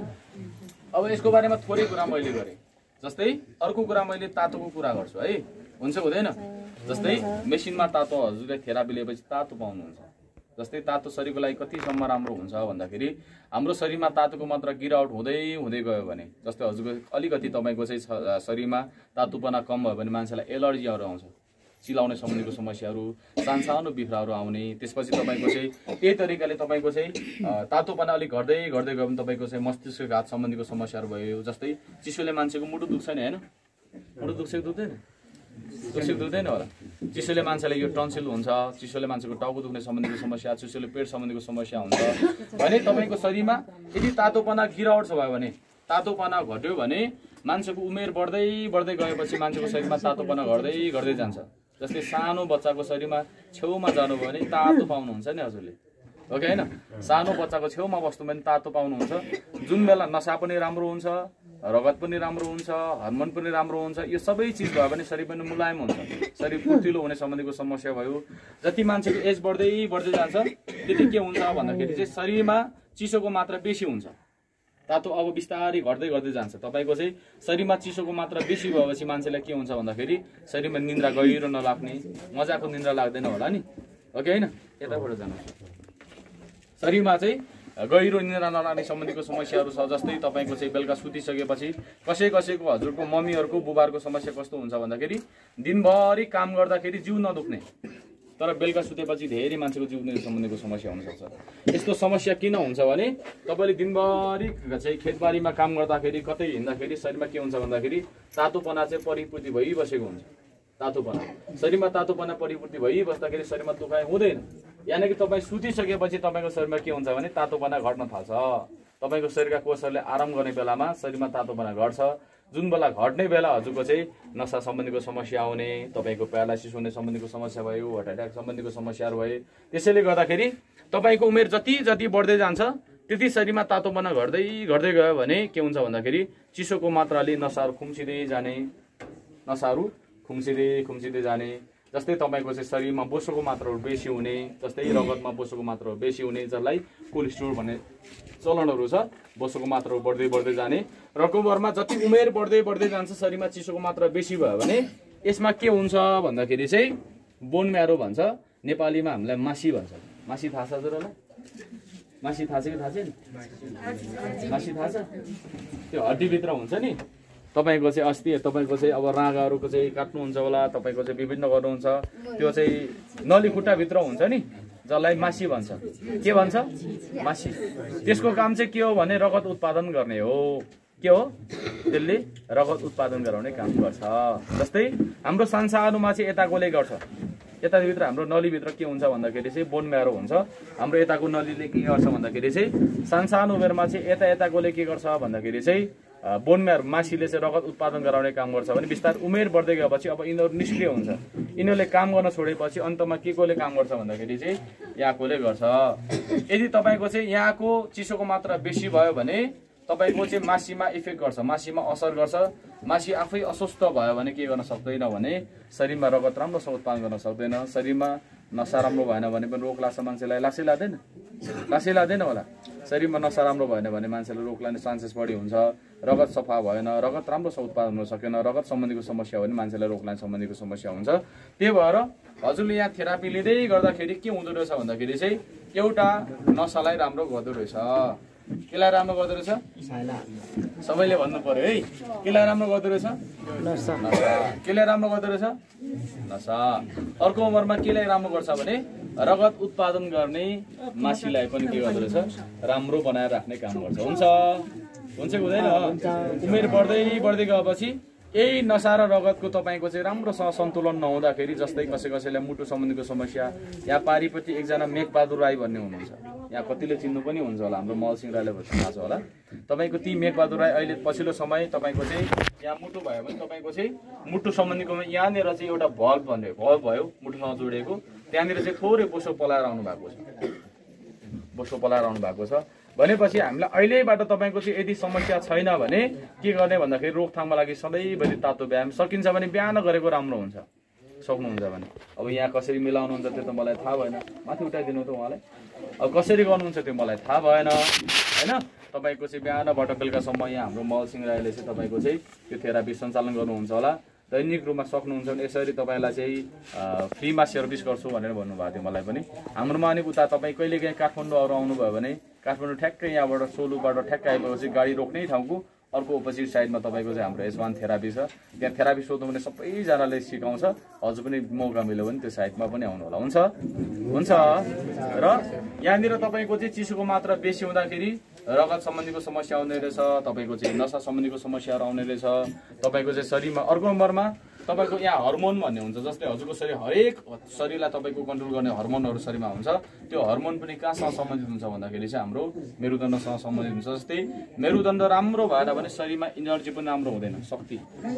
अब यसको बारेमा थोरै कुरा मैले गरेँ, जस्तै अर्को कुरा मैले तातोको कुरा गर्छु है, हुन्छ हुँदैन। जस्तै मेसिनमा तातो हजुरले थेरापी लिएपछि तातो पाउनुहुन्छ। जस्तै तातो शरीरको लागि कतिसम्म राम्रो हुन्छ भन्दाखेरि हाम्रो शरीरमा तातोको मात्रा गिरावट हुँदै हुँदै गयो भने, जस्तै हजुरको अलिकति तपाईँको चाहिँ शरीरमा तातोपना कम भयो भने मान्छेलाई एलर्जीहरू आउँछ, चिलाउने सम्बन्धीको समस्याहरू, सानसानो बिफ्राहरू आउने, त्यसपछि तपाईँको चाहिँ त्यही तरिकाले तपाईँको चाहिँ तातोपना अलिक घट्दै घट्दै गयो भने तपाईँको चाहिँ मस्तिष्कघात सम्बन्धीको समस्याहरू भयो। जस्तै चिसोले मान्छेको मुटु दुख्छ नि होइन, मुटु दुख्छ कि दुख्दैन, दुख्छ दुख्दैन होला। चिसोले मान्छेलाई यो टन्सिल हुन्छ, चिसोले मान्छेको टाउको दुख्ने सम्बन्धीको समस्या, चिसोले पेट सम्बन्धीको समस्या हुन्छ भने तपाईँको शरीरमा यदि तातोपना गिरावट छ भयो भने, तातोपना घट्यो भने मान्छेको उमेर बढ्दै बढ्दै गएपछि मान्छेको शरीरमा तातोपना घट्दै घट्दै जान्छ। जस्तै सानो बच्चाको शरीरमा छेउमा जानुभयो भने तातो पाउनुहुन्छ नि हजुरले, ओके होइन। सानो बच्चाको छेउमा बस्नु भने तातो पाउनुहुन्छ। जुन बेला नसा पनि राम्रो हुन्छ, रगत पनि राम्रो हुन्छ, हर्मोन पनि राम्रो हुन्छ, यो सबै चिज भयो भने शरीर पनि मुलायम हुन्छ, शरीर फुर्तिलो हुने सम्बन्धीको समस्या भयो। जति मान्छेको एज बढ्दै बढ्दै जान्छ त्यति के हुन्छ भन्दाखेरि चाहिँ शरीरमा चिसोको मात्रा बेसी हुन्छ, तातो अब बिस्तारै घट्दै घट्दै जान्छ। तपाईँको चाहिँ शरीरमा चिसोको मात्रा बेसी भएपछि मान्छेलाई के हुन्छ भन्दाखेरि शरीरमा निन्द्रा गहिरो नलाग्ने, मजाको निन्द्रा लाग्दैन होला नि, ओके होइन। यताबाट जानुहोस्, शरीरमा चाहिँ गहिरो निन्द्रा नलाग्ने सम्बन्धीको समस्याहरू छ। जस्तै तपाईँको चाहिँ बेलुका सुतिसकेपछि कसै कसैको हजुरको मम्मीहरूको बुबाहरूको समस्या कस्तो हुन्छ भन्दाखेरि दिनभरि काम गर्दाखेरि जिउ नदुख्ने, तर बेलुका सुतेपछि धेरै मान्छेको जिउ दुख्ने सम्बन्धीको समस्या हुनसक्छ। यस्तो समस्या किन हुन्छ भने तपाईँले दिनभरि चाहिँ खेतबारीमा काम गर्दाखेरि कतै हिँड्दाखेरि शरीरमा के हुन्छ भन्दाखेरि तातोपना चाहिँ परिपूर्ति भइबसेको हुन्छ। तातोपना शरीरमा तातोपना परिपूर्ति भइबस्दाखेरि शरीरमा दुखाइ हुँदैन। यानि कि तपाईँ सुतिसकेपछि तपाईँको शरीरमा के हुन्छ भने तातोपना घट्न थाल्छ। तपाईँको शरीरका कोषहरूले आराम गर्ने बेलामा शरीरमा तातोपना घट्छ। जुन बेला घट्ने बेला हजुरको चाहिँ नसा सम्बन्धीको समस्या आउने, तपाईँको प्यारालाइसिस हुने सम्बन्धीको समस्या भयो, हार्ट एट्याक सम्बन्धीको समस्याहरू भयो। त्यसैले गर्दाखेरि तपाईँको उमेर जति जति बढ्दै जान्छ त्यति शरीरमा तातोपना घट्दै घट्दै गयो भने के हुन्छ भन्दाखेरि चिसोको मात्राले नसाहरू खुम्चिँदै जाने, नसाहरू खुम्चिँदै खुम्चिँदै जाने। जस्तै तपाईँको चाहिँ शरीरमा बोसोको मात्राहरू बेसी हुने, जस्तै रगतमा बोसोको मात्राहरू बेसी हुने, जसलाई कोलेस्ट्रोल भन्ने चलनहरू छ, बोसोको मात्राहरू बढ्दै बढ्दै जाने। र उमेरमा जति उमेर बढ्दै बढ्दै जान्छ शरीरमा चिसोको मात्रा बेसी भयो भने यसमा के हुन्छ भन्दाखेरि चाहिँ बोन म्यारो भन्छ, नेपालीमा हामीलाई मासी भन्छ। मासी थाहा छ हजुरहरूलाई? मासी थाहा छ कि थाहा छैन? मासी थाहा छ? त्यो हड्डीभित्र हुन्छ नि। तपाईँको चाहिँ अस्ति तपाईँको चाहिँ अब राँगाहरूको चाहिँ काट्नुहुन्छ होला, तपाईँको चाहिँ विभिन्न गर्नुहुन्छ, त्यो चाहिँ नली खुट्टाभित्र हुन्छ नि, जसलाई मासी भन्छ। के भन्छ? मासी। त्यसको काम चाहिँ के हो भने रगत उत्पादन गर्ने हो। के हो? त्यसले रगत उत्पादन गराउने काम गर्छ। जस्तै हाम्रो संसारमा चाहिँ यता गोले गर्छ, यताभित्र हाम्रो नलीभित्र के हुन्छ भन्दाखेरि चाहिँ बोन म्यारो हुन्छ। हाम्रो यताको नलीले के गर्छ भन्दाखेरि चाहिँ सानसानो उमेरमा चाहिँ यता यताकोले के गर्छ भन्दाखेरि चाहिँ बोन म्यारो मासीले चाहिँ रगत उत्पादन गराउने काम गर्छ भने बिस्तारै उमेर बढ्दै गएपछि अब यिनीहरू निष्क्रिय हुन्छ। यिनीहरूले काम गर्न छोडेपछि अन्तमा के कोले काम गर्छ भन्दाखेरि चाहिँ यहाँकोले गर्छ। यदि तपाईँको चाहिँ यहाँको चिसोको मात्रा बेसी भयो भने तपाईँको चाहिँ मासीमा इफेक्ट गर्छ, मासीमा असर गर्छ। मासी आफै अस्वस्थ भयो भने के गर्न सक्दैन भने शरीरमा रगत राम्रोसँग उत्पादन गर्न सक्दैन। शरीरमा नसा राम्रो भएन भने पनि रोग लाग्छ मान्छेलाई, लाग्छै लाग्दैन? लाग्छै लाग्दैन होला। शरीरमा नसा राम्रो भएन भने मान्छेलाई रोग लाग्ने चान्सेस बढी हुन्छ। रगत सफा भएन, रगत राम्रोसँग उत्पादन हुन सकेन, रगत सम्बन्धीको समस्या हो भने मान्छेलाई रोग लाग्ने सम्बन्धीको समस्या हुन्छ। त्यही भएर हजुरले यहाँ थेरापी लिँदै गर्दाखेरि के हुँदो रहेछ भन्दाखेरि चाहिँ एउटा नसालाई राम्रो गर्दो रहेछ। केलाई राम्रो गर्दो रहेछ? सबैले भन्नु पर्यो है, केलाई राम्रो गर्दो रहेछ? नसा। केलाई राम्रो गर्दो रहेछ? नसा। अर्को उमेरमा केलाई राम्रो गर्छ भने रगत उत्पादन गर्ने मासीलाई पनि के गर्दो रहेछ? राम्रो बनाएर राख्ने काम गर्छ। हुन्छ हुन्छ हुँदैन? उमेर बढ्दै बढ्दै गएपछि यही नसा र रगतको तपाईँको चाहिँ राम्रोसँग सन्तुलन नहुँदाखेरि जस्तै कसै कसैलाई मुटु सम्बन्धीको समस्या, यहाँ पारिपट्टि एकजना मेघबहादुर राई भन्ने हुनुहुन्छ, यहाँ कतिले चिन्नु पनि हुन्छ होला, हाम्रो मलसिंह राईले थाहा छ होला। तपाईँको ती मेघबहादुर राई अहिले पछिल्लो समय तपाईँको चाहिँ यहाँ मुटु भयो भने तपाईँको चाहिँ मुटु सम्बन्धीको यहाँनिर चाहिँ एउटा भल्भ भन्ने भल्भ भयो मुटुसँग जोडिएको, त्यहाँनिर चाहिँ थोरै बोसो पलाएर आउनु भएको छ, बोसो पलाएर आउनु भएको छ भनेपछि हामीलाई अहिलेबाट तपाईँको चाहिँ यदि समस्या छैन भने के गर्ने भन्दाखेरि रोकथामका लागि सधैँभरि तातो व्यायाम सकिन्छ भने बिहान गरेको राम्रो हुन्छ, सक्नुहुन्छ भने। अब यहाँ कसरी मिलाउनुहुन्छ त्यो त मलाई थाहा भएन, माथि उठाइदिनु त उहाँलाई। अब कसरी गर्नुहुन्छ त्यो मलाई थाहा भएन होइन। तपाईँको चाहिँ बिहानबाट बेलुकासम्म यहाँ हाम्रो मलसिंह राईले चाहिँ तपाईँको चाहिँ त्यो थेरापी सञ्चालन गर्नुहुन्छ होला। दैनिक रूपमा सक्नुहुन्छ भने यसरी तपाईँलाई चाहिँ फ्रीमा सर्भिस गर्छु भनेर भन्नुभएको थियो मलाई पनि। हाम्रोमा अनि उता तपाईँ कहिले काहीँ काठमाडौँहरू आउनुभयो भने काठमाडौँ ठ्याक्कै यहाँबाट सोलुबाट ठ्याक्कै आएपछि गाडी रोक्नै ठाउँको अर्को अपोजिट साइडमा तपाईँको चाहिँ हाम्रो एस वान थेरापी छ, त्यहाँ थेरापी सोध्नु भने सबैजनाले सिकाउँछ। हजुर पनि मौका मिल्यो भने त्यो साइडमा पनि आउनु होला। हुन्छ हुन्छ र यहाँनिर तपाईँको चाहिँ चिसोको मात्रा बेसी हुँदाखेरि रगत सम्बन्धीको समस्या आउने रहेछ, तपाईँको चाहिँ नसा सम्बन्धीको समस्याहरू आउने रहेछ, तपाईँको चाहिँ शरीरमा अर्को नम्बरमा तपाईँको यहाँ हर्मोन भन्ने हुन्छ। जस्तै हजुरको शरीर हरेक शरीरलाई तपाईँको कन्ट्रोल गर्ने हर्मोनहरू शरीरमा हुन्छ, त्यो हर्मोन पनि कहाँसँग सम्बन्धित हुन्छ भन्दाखेरि चाहिँ हाम्रो मेरुदण्डसँग सम्बन्धित हुन्छ। जस्तै मेरुदण्ड राम्रो भएन भने शरीरमा इनर्जी पनि राम्रो हुँदैन, शक्ति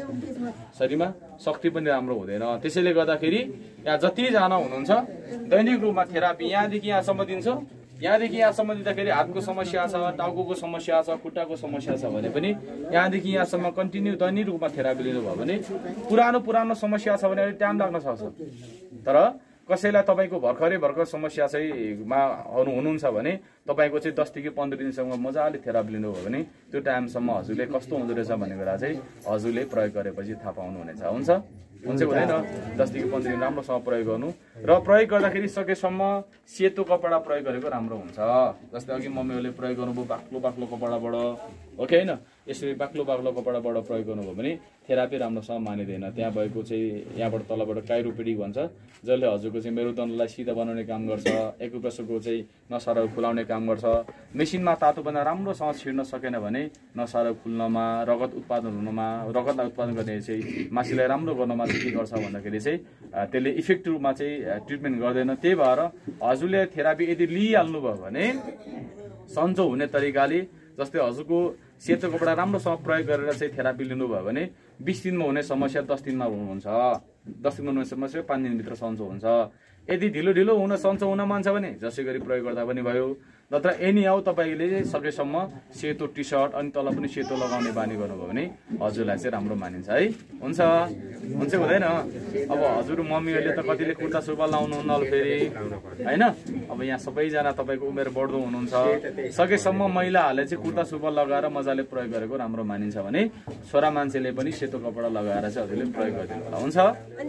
शरीरमा शक्ति पनि राम्रो हुँदैन। त्यसैले गर्दाखेरि यहाँ जतिजना हुनुहुन्छ दैनिक रूपमा थेरापी यहाँदेखि यहाँसम्म दिन्छ, यहाँदेखि यहाँसम्म दिँदाखेरि हातको समस्या छ, टाउको समस्या छ, खुट्टाको समस्या छ भने पनि यहाँदेखि यहाँसम्म कन्टिन्यू दैनिक रूपमा थेरापी लिनुभयो भने पुरानो पुरानो समस्या छ भने अलिक टाइम लाग्न सक्छ। तर कसैलाई तपाईँको भर्खरै भर्खर समस्या चाहिँ मा हुनुहुन्छ भने तपाईँको चाहिँ दसदेखि पन्ध्र दिनसम्म मजाले थेरापी लिनुभयो भने त्यो टाइमसम्म हजुरले कस्तो हुँदो रहेछ भन्ने कुरा चाहिँ हजुरले प्रयोग गरेपछि थाहा पाउनुहुनेछ। हुन्छ हुन्छ हुँदैन? दसदेखि पन्ध्र दिन राम्रोसँग प्रयोग गर्नु र प्रयोग गर्दाखेरि सकेसम्म सेतो कपडा प्रयोग गरेको राम्रो हुन्छ। जस्तै अघि मम्मीहरूले प्रयोग गर्नुभयो बाक्लो बाक्लो कपडाबाट, ओके होइन? यसरी बाक्लो बाक्लो कपडाबाट प्रयोग गर्नुभयो भने थेरापी राम्रोसँग मानिँदैन। त्यहाँ भएको चाहिँ यहाँबाट तलबाट काइरोपेडिक भन्छ, जसले हजुरको चाहिँ मेरुदण्डलाई सिधा बनाउने काम गर्छ, एक्युप्रेसरको चाहिँ नसाहरू खुलाउने काम गर्छ। मेसिनमा तातोभन्दा राम्रोसँग छिर्न सकेन भने नसाहरू खुल्नमा, रगत उत्पादन हुनमा, रगतलाई उत्पादन गर्ने चाहिँ मासीलाई राम्रो गर्नमा चाहिँ के गर्छ भन्दाखेरि चाहिँ त्यसले इफेक्टिभ रूपमा चाहिँ ट्रिटमेन्ट गर्दैन। त्यही भएर हजुरले थेरापी यदि लिइहाल्नुभयो भने सन्चो हुने तरिकाले, जस्तै हजुरको सेतो कपडा राम्रोसँग प्रयोग गरेर चाहिँ थेरापी लिनुभयो भने बिस दिनमा हुने समस्या दस दिनमा हुनुहुन्छ, दस दिनमा हुने समस्या पाँच दिनभित्र सन्चो हुन्छ। यदि ढिलो ढिलो हुन सन्चो हुन मान्छ भने जसै गरी प्रयोग गर्दा पनि भयो। नत्र एनी आउ तपाईँले सकेसम्म सेतो टी सर्ट अनि तल पनि सेतो लगाउने बानी गर्नुभयो भने हजुरलाई चाहिँ राम्रो मानिन्छ है। हुन्छ हुन्छ हुँदैन? अब हजुर मम्मीहरूले त कतिले कुर्ता सुरुवाल लाउनुहुन्न फेरि होइन। अब यहाँ सबैजना तपाईँको उमेर बढ्दो हुनुहुन्छ, सकेसम्म महिलाहरूले चाहिँ कुर्ता सुरुवाल लगाएर मजाले प्रयोग गरेको राम्रो मानिन्छ भने छोरा मान्छेले पनि सेतो कपडा लगाएर चाहिँ हजुरले प्रयोग गरिदिनु होला। हुन्छ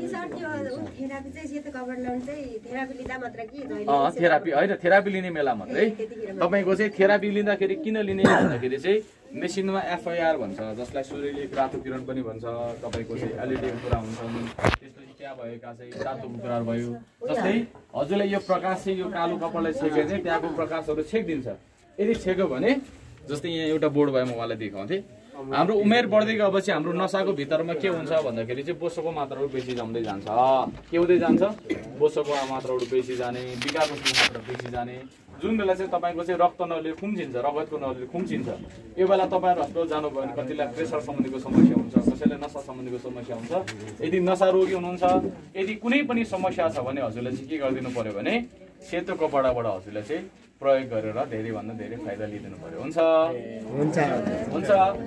थेरापी होइन, थेरापी लिने बेला मात्रै। तपाईँको चाहिँ थेरापी लिँदाखेरि किन लिने भन्दाखेरि चाहिँ मेसिनमा एफआइआर भन्छ, जसलाई सूर्यले रातो किरण पनि भन्छ, तपाईँको चाहिँ एलइडीको कुरा हुन्छन्, त्यसपछि त्यहाँ भएका चाहिँ रातो कुराहरू भयो। जस्तै हजुरलाई यो प्रकाश चाहिँ यो कालो कपडालाई छेक्यो चाहिँ त्यहाँको प्रकाशहरू छेकिदिन्छ। यदि छेक्यो भने जस्तै यहाँ एउटा बोर्ड भयो, म उहाँलाई देखाउँथेँ, हाम्रो उमेर बढ्दै गएपछि हाम्रो नसाको भितरमा के हुन्छ भन्दाखेरि चाहिँ बोसोको मात्राहरू बेसी जम्दै जान्छ। के हुँदै जान्छ? बोसोको मात्राहरू बेसी जाने, बिगाको मात्रा बेसी जाने। जुन बेला चाहिँ तपाईँको चाहिँ रक्त नलीले खुम्चिन्छ, रगतको नलीले खुम्चिन्छ, यो बेला तपाईँहरू हस्पिटल जानुभयो भने कतिलाई प्रेसर सम्बन्धीको समस्या हुन्छ, कसैलाई नसा सम्बन्धीको समस्या हुन्छ। यदि नसा रोगी हुनुहुन्छ, यदि कुनै पनि समस्या छ भने हजुरले चाहिँ के गरिदिनु पर्यो भने सेतो कपडाबाट हजुरले चाहिँ प्रयोग गरेर धेरैभन्दा धेरै फाइदा लिइदिनु पर्यो। हुन्छ हुन्छ हुन्छ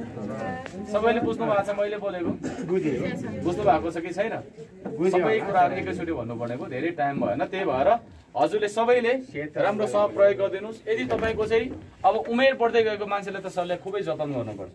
सबैले बुझ्नु भएको छ मैले बोलेको? बुझ्नु भएको छ कि छैन? सबै कुराहरू एकैचोटि भन्नुपर्ने भयो, धेरै टाइम भएन। त्यही भएर हजुरले सबैले राम्रोसँग प्रयोग गरिदिनुहोस्। यदि तपाईँको चाहिँ अब उमेर बढ्दै गएको मान्छेले त सबैले खुबै जतन गर्नुपर्छ।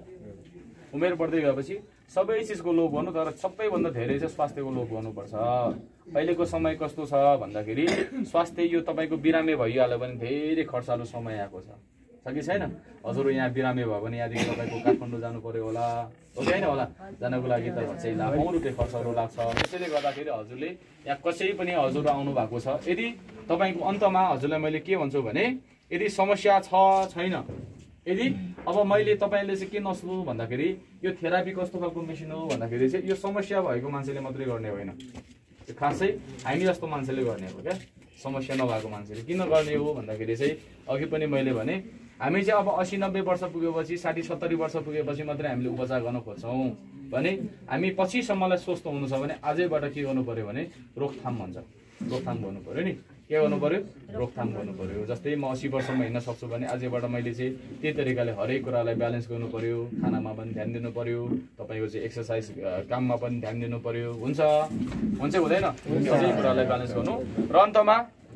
उमेर बढ्दै गएपछि सबै चिजको लोभ गर्नु, तर सबैभन्दा धेरै चाहिँ स्वास्थ्यको लोभ गर्नुपर्छ। अहिलेको समय कस्तो छ भन्दाखेरि स्वास्थ्य यो तपाईँको बिरामी भइहाल्यो भने धेरै खर्चालु समय आएको छ कि छैन? हजुर यहाँ बिरामी भयो भने यहाँदेखि तपाईँको काठमाडौँ जानु पर्यो होला, हो कि होइन होला? जानको लागि त चाहिँ लाखौँ रुपियाँ खर्चहरू लाग्छ। त्यसैले गर्दाखेरि हजुरले यहाँ कसै पनि हजुर आउनु भएको छ, यदि तपाईँको अन्तमा हजुरलाई मैले के भन्छु भने यदि समस्या छ छैन, यदि अब मैले तपाईँले चाहिँ के नसोध्नु भन्दाखेरि यो थेरापी कस्तो खालको मेसिन हो भन्दाखेरि चाहिँ यो समस्या भएको मान्छेले मात्रै गर्ने होइन, यो खासै हामी जस्तो मान्छेले गर्ने हो क्या। समस्या नभएको मान्छेले किन गर्ने हो भन्दाखेरि चाहिँ अघि पनि मैले भने हामी चाहिँ अब अस्सी नब्बे वर्ष पुगेपछि साठी सत्तरी वर्ष पुगेपछि मात्रै हामीले उपचार गर्न खोज्छौँ भने हामी पछिसम्मलाई स्वस्थ हुनु छ भने आजैबाट के गर्नु पर्यो भने रोकथाम भन्छ, रोकथाम गर्नु पर्यो नि। के गर्नु पर्यो? रोकथाम गर्नु पर्यो। जस्तै म अस्सी वर्षमा हिँड्न सक्छु भने आजैबाट मैले चाहिँ त्यही तरिकाले हरेक कुरालाई ब्यालेन्स गर्नु पर्यो, खानामा पनि ध्यान दिनु पर्यो, तपाईँको चाहिँ एक्सर्साइज काममा पनि ध्यान दिनु पर्यो। हुन्छ हुन्छ हुँदैन? सबै कुरालाई ब्यालेन्स गर्नु। र अन्तमा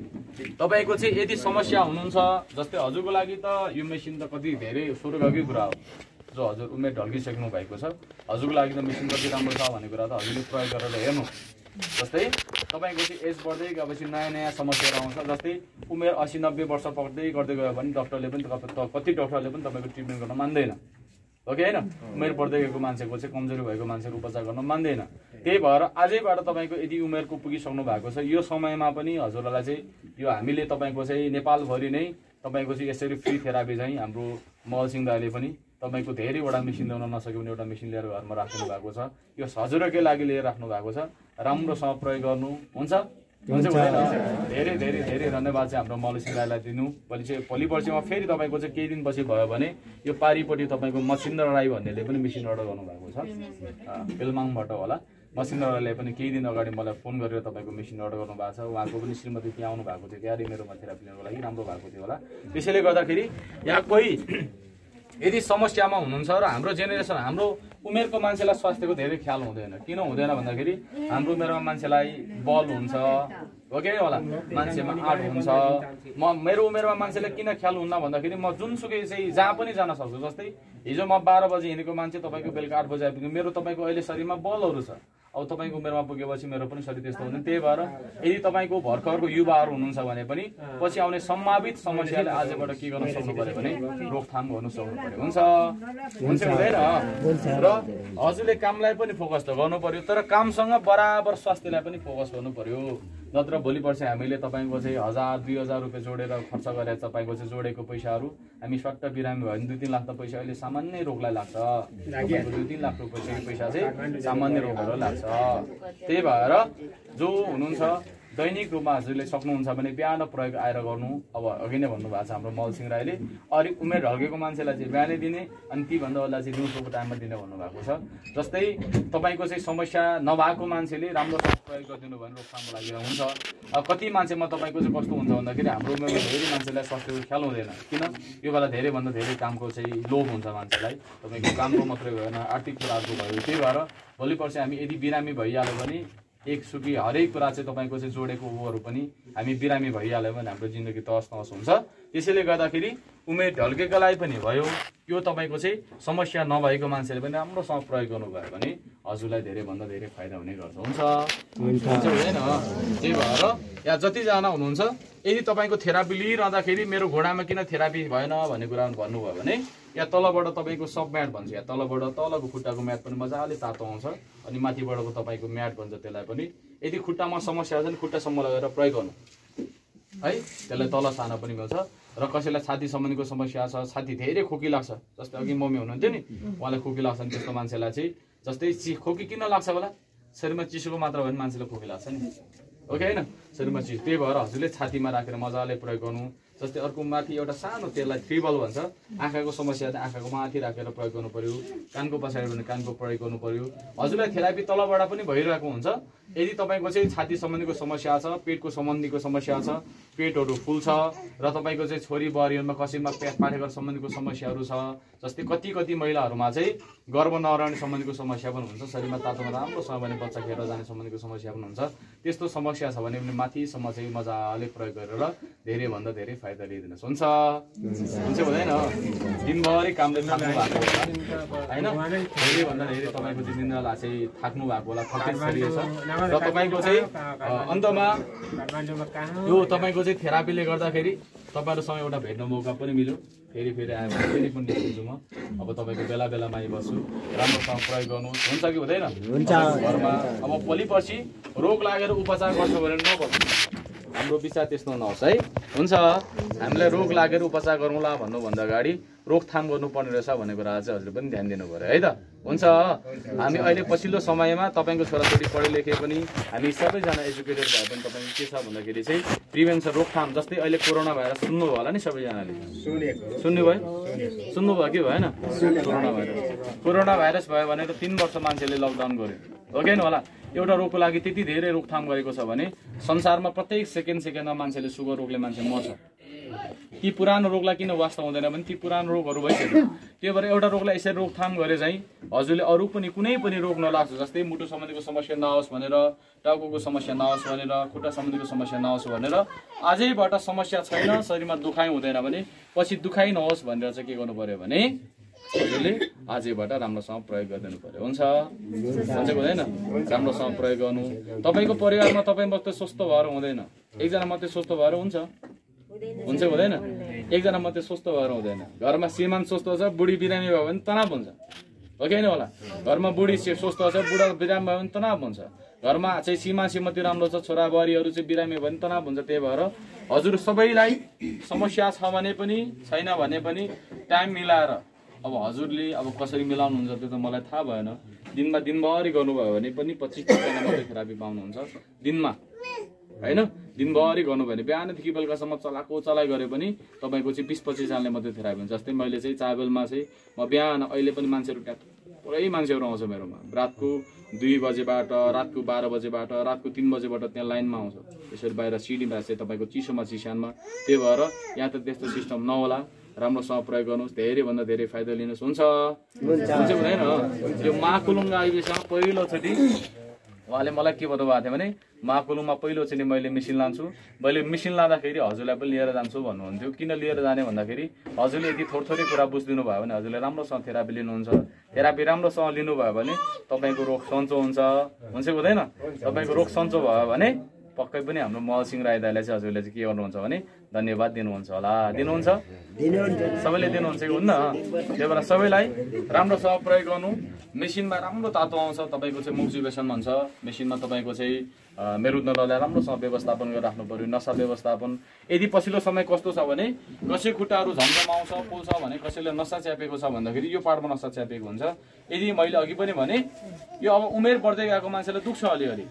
तपाईँको चाहिँ यदि समस्या हुनुहुन्छ, जस्तै हजुरको लागि त यो मेसिन त कति धेरै स्वर्गकै कुरा हो, जो हजुर उमेर ढल्किसक्नु भएको छ, हजुरको लागि त मेसिन कति राम्रो छ भन्ने कुरा त हजुरले प्रयोग गरेर हेर्नु। जस्तै तपाईँको चाहिँ एज बढ्दै गएपछि नयाँ नयाँ समस्याहरू आउँछ। जस्तै उमेर अस्सी नब्बे वर्ष पढ्दै गर्दै गयो भने डक्टरले पनि कति डक्टरले पनि तपाईँको ट्रिटमेन्ट गर्न मान्दैन, हो कि होइन? उमेर बढ्दै गएको मान्छेको चाहिँ कमजोरी भएको मान्छेको उपचार गर्न मान्दैन। त्यही भएर आजैबाट तपाईँको यदि उमेरको पुगिसक्नु भएको छ यो समयमा पनि हजुरलाई चाहिँ यो हामीले तपाईँको चाहिँ नेपालभरि नै तपाईँको चाहिँ यसरी फ्री थेरापी चाहिँ हाम्रो महलसिंह दाइले पनि तपाईँको धेरैवटा मेसिन ल्याउन नसक्यो भने एउटा मेसिन ल्याएर घरमा राख्नु भएको छ। यो हजुरकै लागि लिएर राख्नु भएको छ, राम्रोसँग प्रयोग गर्नु। हुन्छ हुन्छ हुँदैन? धेरै धेरै धेरै धन्यवाद चाहिँ हाम्रो महलसिंह दाइलाई दिनु। भोलि चाहिँ भोलि पर्सिमा फेरि तपाईँको चाहिँ केही दिनपछि भयो भने यो पारिपट्टि तपाईँको मसिन्द्र राई भन्नेले पनि मेसिन अर्डर गर्नुभएको छ, पेलमाङबाट होला। मसिन्द्र राईले पनि केही दिन अगाडि मलाई फोन गरेर तपाईँको मेसिन अर्डर गर्नुभएको छ। उहाँको पनि श्रीमती त्यहाँ आउनु भएको थियो, त्यहाँ मेरोमा थेरापी लिनको लागि राम्रो भएको थियो होला। त्यसैले गर्दाखेरि यहाँ कोही यदि समस्यामा हुनुहुन्छ र हाम्रो जेनेरेसन हाम्रो उमेरको मान्छेलाई स्वास्थ्यको धेरै ख्याल हुँदैन। किन हुँदैन भन्दाखेरि हाम्रो उमेरमा मान्छेलाई बल हुन्छ, हो कि होला? मान्छेमा आँट हुन्छ। म मेरो उमेरमा मान्छेलाई किन ख्याल हुन्न भन्दाखेरि म जुनसुकै चाहिँ जहाँ पनि जान सक्छु। जस्तै हिजो म बाह्र बजी हिँडेको मान्छे तपाईँको बेलुका आठ बजी आइपुग्यो, मेरो तपाईँको अहिले शरीरमा बलहरू छ। अब तपाईँको उमेरमा पुगेपछि मेरो पनि शरीर त्यस्तो हुँदैन। त्यही भएर यदि तपाईँको भर्खरको युवाहरू हुनुहुन्छ भने पनि पछि आउने सम्भावित समस्याले आजबाट के गर्न सक्नु पर्यो भने रोकथाम गर्नु सक्नु पर्यो। हुन्छ हुन्छ हुँदैन? र हजुरले कामलाई पनि फोकस त गर्नु पर्यो, तर कामसँग बराबर स्वास्थ्यलाई पनि फोकस गर्नु पर्यो। नत्र भोलि पर्सि हामीले तपाईँको चाहिँ हजार दुई हजार रुपियाँ जोडेर खर्च गरेर तपाईँको चाहिँ जोडेको पैसाहरू हामी सट्ट बिरामी भयो भने दुई तिन लाख त पैसा अहिले सामान्य रोगलाई लाग्छ। दुई तिन लाख रुपियाँ पैसा चाहिँ सामान्य रोगहरू लाग्छ। त्यही भएर जो हुनुहुन्छ दैनिक रूपमा हजुरले सक्नुहुन्छ भने बिहान प्रयोग आएर गर्नु। अब अघि नै भन्नुभएको छ हाम्रो महलसिंह राईले, अलिक उमेर ढल्केको मान्छेलाई चाहिँ बिहानै दिने अनि तीभन्दा होला चाहिँ दिउँसोको टाइममा दिने भन्नुभएको छ। जस्तै तपाईँको चाहिँ समस्या नभएको मान्छेले राम्रोसँग प्रयोग गरिदिनु भने रोकथामको लागि हुन्छ। अब कति मान्छेमा तपाईँको चाहिँ कस्तो हुन्छ भन्दाखेरि हाम्रो उमेरमा धेरै मान्छेलाई स्वास्थ्यको ख्याल हुँदैन। किन? यो बेला धेरैभन्दा धेरै कामको चाहिँ लोभ हुन्छ मान्छेलाई, तपाईँको कामको मात्रै भएन आर्थिक कुराहरूको भयो। त्यही भएर भोलि पर्सि हामी यदि बिरामी भइहाल्यो भने एक सुकी हरेक कुरा चाहिँ तपाईँको चाहिँ जोडेको ऊहरू पनि हामी बिरामी भइहाल्यो भने हाम्रो जिन्दगी तहस नहस हुन्छ। त्यसैले गर्दाखेरि उमेर ढल्केकोलाई पनि भयो, यो तपाईँको चाहिँ समस्या नभएको मान्छेले पनि राम्रोसँग प्रयोग गर्नुभयो भने हजुरलाई धेरैभन्दा धेरै फाइदा हुने गर्छ। हुन्छ हुन्छ हुँदैन? त्यही भएर यहाँ जतिजना हुनुहुन्छ यदि तपाईँको थेरापी लिइरहँदाखेरि मेरो घोडामा किन थेरापी भएन भन्ने कुरा भन्नुभयो भने यहाँ तलबाट तपाईँको सब म्याट भन्छ, यहाँ तलबाट तलको खुट्टाको म्याट पनि मजाले तातो आउँछ अनि माथिबाटको तपाईँको म्याट भन्छ त्यसलाई पनि। यदि खुट्टामा समस्या छ भने खुट्टासम्म लगेर प्रयोग गर्नु, है त्यसलाई तल सार्न पनि मिल्छ र कसैलाई छाती सम्बन्धीको समस्या छ छाती धेरै खोकी लाग्छ जस्तै अघि मम्मी हुनुहुन्थ्यो नि उहाँलाई खोकी लाग्छ नि त्यस्तो मान्छेलाई चाहिँ जस्तै चि खोकी किन लाग्छ होला शरीरमा चिसोको मात्रा भयो भने मान्छेलाई खोकी लाग्छ नि ओके हैन शरीरमा चिसो त्यही भएर हजुरले छातीमा राखेर मजाले प्रयोग गर्नु जस्तै अर्को माथि एउटा सानो त्यसलाई ट्रिबल भन्छ आँखाको समस्या चाहिँ आँखाको माथि राखेर प्रयोग गर्नु पर्यो कानको पछाडि भने कानको प्रयोग गर्नु पर्यो हजुरलाई थेरापी तलबाट पनि भइरहेको हुन्छ यदि तपाईको चाहिँ छाती सम्बन्धीको समस्या छ पेटको सम्बन्धीको समस्या छ पेटहरू फुल छ र तपाईको चाहिँ छोरी बुहारीहरुमा कसैमा पेट पाठेघर सम्बन्धीको समस्याहरू छ जस्तै कति कति महिलाहरुमा चाहिँ गर्भ नरहने सम्बन्धीको समस्या पनि हुन्छ शरीरमा तातोमा राम्रोसँग भने बच्चा खेर जाने सम्बन्धीको समस्या पनि हुन्छ त्यस्तो समस्या छ भने पनि माथिसम्म चाहिँ मजाले प्रयोग गरेर धेरै भन्दा धेरै फाइदा लिइदिनुहोस् हुन्छ हुन्छ हुँदैन दिनभरि कामले थाक्नु भएको होला हैन धेरै भन्दा धेरै तपाईको चाहिँ निन्द्रालाई चाहिँ थाक्नु भएको होला थकाइ सरिएछ र तपाईको चाहिँ अन्तमा यो तपाईको चाहिँ थेरापीले गर्दाखेरि तपाईहरुसँग एउटा भेट्न मौका पनि मिल्यो फेरि फेरि आयो भने फेरि पनि निस्किन्छु म अब तपाईको बेला बेलामा बस्छु राम्रोसँग प्रयोग गर्नु हुन्छ कि हुँदैन हुन्छ घरमा अब भोलि पर्सि रोग लागेर उपचार गर्छ भने नबस्नु हाम्रो विचार त्यस्तो नहोस् है हुन्छ हामीलाई रोग लागेर उपचार गरौँला भन्नुभन्दा अगाडि रोकथाम गर्नुपर्ने रहेछ भन्ने कुरा चाहिँ हजुरले पनि ध्यान दिनु पर्यो है त हुन्छ हामी अहिले पछिल्लो समयमा तपाईको छोराछोरी पढे लेखे पनि हामी सबैजना एजुकेटेड भए पनि तपाईको के छ भन्दाखेरि चाहिँ प्रिभेन्सन रोकथाम जस्तै अहिले कोरोना भाइरस सुन्नु भयो होला नि सबैजनाले सुन्नु भयो सुन्नु भयो कि भएन कोरोना भाइरस कोरोना भाइरस भयो भने त तीन वर्ष मान्छेले लकडाउन गर्यो हो कि होला एउटा रोगको लागि त्यति धेरै रोकथाम गरेको छ भने संसारमा प्रत्येक सेकेन्ड सेकेन्डमा मान्छेले सुगर रोगले मान्छे मर्छ ती पुरानो रोगलाई किन वास्ता हुँदैन भने ती पुरानो रोगहरू भइसक्यो त्यही भएर एउटा रोगलाई यसरी रोकथाम गरे चाहिँ हजुरले अरू पनि कुनै पनि रोग नलाग्छ जस्तै मुटु सम्बन्धीको समस्या नहोस् भनेर टाउकोको समस्या नहोस् भनेर खुट्टा सम्बन्धीको समस्या नहोस् भनेर आजैबाट समस्या छैन शरीरमा दुखाइ हुँदैन भने पछि दुखाइ नहोस् भनेर चाहिँ के गर्नु पर्यो भने हजुरले आजैबाट राम्रोसँग प्रयोग गरिदिनु पर्यो हुन्छ हुन्छ हुँदैन राम्रोसँग प्रयोग गर्नु तपाईको परिवारमा तपाई मात्रै स्वस्थ भएर हुँदैन एकजना मात्रै स्वस्थ भएर हुन्छ हुन्छ हुँदैन एकजना मात्रै स्वस्थ भएर हुँदैन घरमा श्रीमान स्वस्थ छ बुढी बिरामी भयो भने तनाव हुन्छ हो कि हैन होला घरमा बुढी स्वस्थ छ बुढा बिरामी भयो भने तनाव हुन्छ घरमा चाहिँ सीमा श्रीमती राम्रो छ छोरा बुहारीहरू चाहिँ बिरामी भयो भने तनाव हुन्छ त्यही भएर हजुर सबैलाई समस्या छ भने पनि छैन भने पनि टाइम मिलाएर अब हजुरले अब कसरी मिलाउनुहुन्छ त्यो त मलाई थाहा भएन दिनमा दिनभरि गर्नुभयो भने पनि पच्चीस जना मात्रै थेरापी पाउनुहुन्छ दिनमा हैन दिनभरि गर्नु भने बिहानदेखि बेलुकासम्म चलाको चलाइ गरे पनि तपाईको चाहिँ बीस पच्चीस जनाले मात्रै थेरापी हुन्छ जस्तै मैले चाहिँ चाबेलमा चाहिँ म बिहान अहिले पनि मान्छेहरू पुरै मान्छेहरू आउँछ मेरोमा रातको दुई बजेबाट रातको बाह्र बजेबाट रातको तीन बजेबाट त्यहाँ लाइनमा आउँछ यसरी बाहिर सिडीमा चाहिँ तपाईको चिसोमा चिसानमा त्यही भएर यहाँ त त्यस्तो सिस्टम नहोला राम्रोसँग प्रयोग गर्नुहोस् धेरै भन्दा धेरै फाइदा लिनुहोस् हुन्छ हुन्छ हुँदैन यो माकुलुङ्गा आइबेसँग पहिलोचोटि उहाँले मलाई के भन्नुभएको थियो भने माकुलुङमा पहिलोचोटि मैले मेसिन लान्छु मैले मेसिन लाँदाखेरि हजुरलाई पनि लिएर जान्छु भन्नुहुन्थ्यो किन लिएर जाने भन्दाखेरि हजुरले यदि थोरै थोरै कुरा बुझिदिनु भयो भने हजुरले राम्रोसँग थेरापी लिनुहुन्छ थेरापी राम्रोसँग लिनुभयो भने तपाईँको रोग सन्चो हुन्छ हुन्छ हुँदैन तपाईँको रोग सन्चो भयो भने पक्कै पनि हाम्रो महलसिंह राई दाइलाई चाहिँ हजुरले चाहिँ के गर्नुहुन्छ भने धन्यवाद दिनुहुन्छ होला दिनुहुन्छ सबैले दिनुहुन्छ कि हुन्न त्यही भएर सबैलाई राम्रोसँग प्रयोग गर्नु मेसिनमा राम्रो तातो आउँछ तपाईँको चाहिँ मोक्सिबेसन भन्छ मेसिनमा तपाईँको चाहिँ मेरुदण्डलाई राम्रोसँग व्यवस्थापन गरेर राख्नु पर्यो नसा व्यवस्थापन यदि पछिल्लो समय कस्तो छ भने कसै खुट्टाहरू झम्झमाउँछ पोल्छ भने कसैले नसा च्यापेको छ भन्दाखेरि यो पार्टमा नसा च्यापेको हुन्छ यदि मैले अघि पनि भने यो अब उमेर बढ्दै गएको मान्छेलाई दुख्छ अलिअलि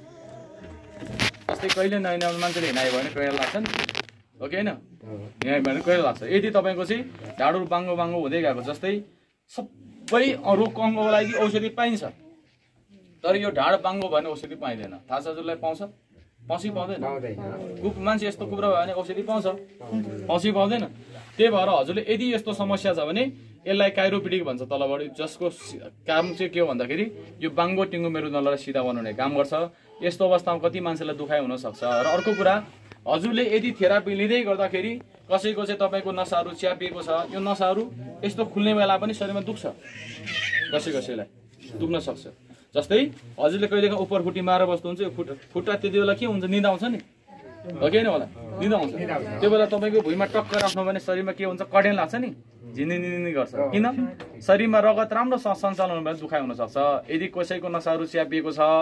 जस्तै कहिले नयाँ नयाँ मान्छेले हिँडायो भने कहिले लाग्छ नि हो कि होइन यहाँ भने कहिले लाग्छ यदि तपाईँको चाहिँ ढाडु बाङ्गो बाङ्गो हुँदै गएको जस्तै सबै रोगको अङ्गको लागि औषधि पाइन्छ तर यो ढाड बाङ्गो भने औषधि पाइँदैन थाहा छ हजुरलाई पाउँछ पाउँछ पाउँदैन कुप मान्छे यस्तो कुब्रो भयो भने औषधि पाउँछ पाउँछ पाउँदैन त्यही भएर हजुरले यदि यस्तो समस्या छ भने यसलाई काइरोपेडिक भन्छ तलबाट जसको काम चाहिँ के हो भन्दाखेरि यो बाङ्गो टिङ्गो मेरुदण्डलाई सिधा बनाउने काम गर्छ यस्तो अवस्थामा कति मान्छेलाई दुखाइ हुन सक्छ र अर्को कुरा हजुरले यदि थेरापी लिँदै गर्दाखेरि कसैको चाहिँ तपाईँको नसाहरू च्यापिएको छ यो नसाहरू यस्तो खुल्ने बेला पनि शरीरमा दुख्छ कसै कसैलाई दुख्न सक्छ जस्तै हजुरले कहिलेकाहीँ उपर खुट्टी मारेर बस्नुहुन्छ यो खुट्टा खुट्टा त्यति बेला के हुन्छ निदा आउँछ नि हो कि होइन होला निदा आउँछ त्यो बेला तपाईँको भुइँमा टक्क राख्नु भने शरीरमा के हुन्छ कडेन लाग्छ नि झिनिनिनी गर्छ किन शरीरमा रगत राम्रोसँग सञ्चालन हुनु भने दुखाइ हुन सक्छ यदि कसैको नसाहरू च्यापिएको छ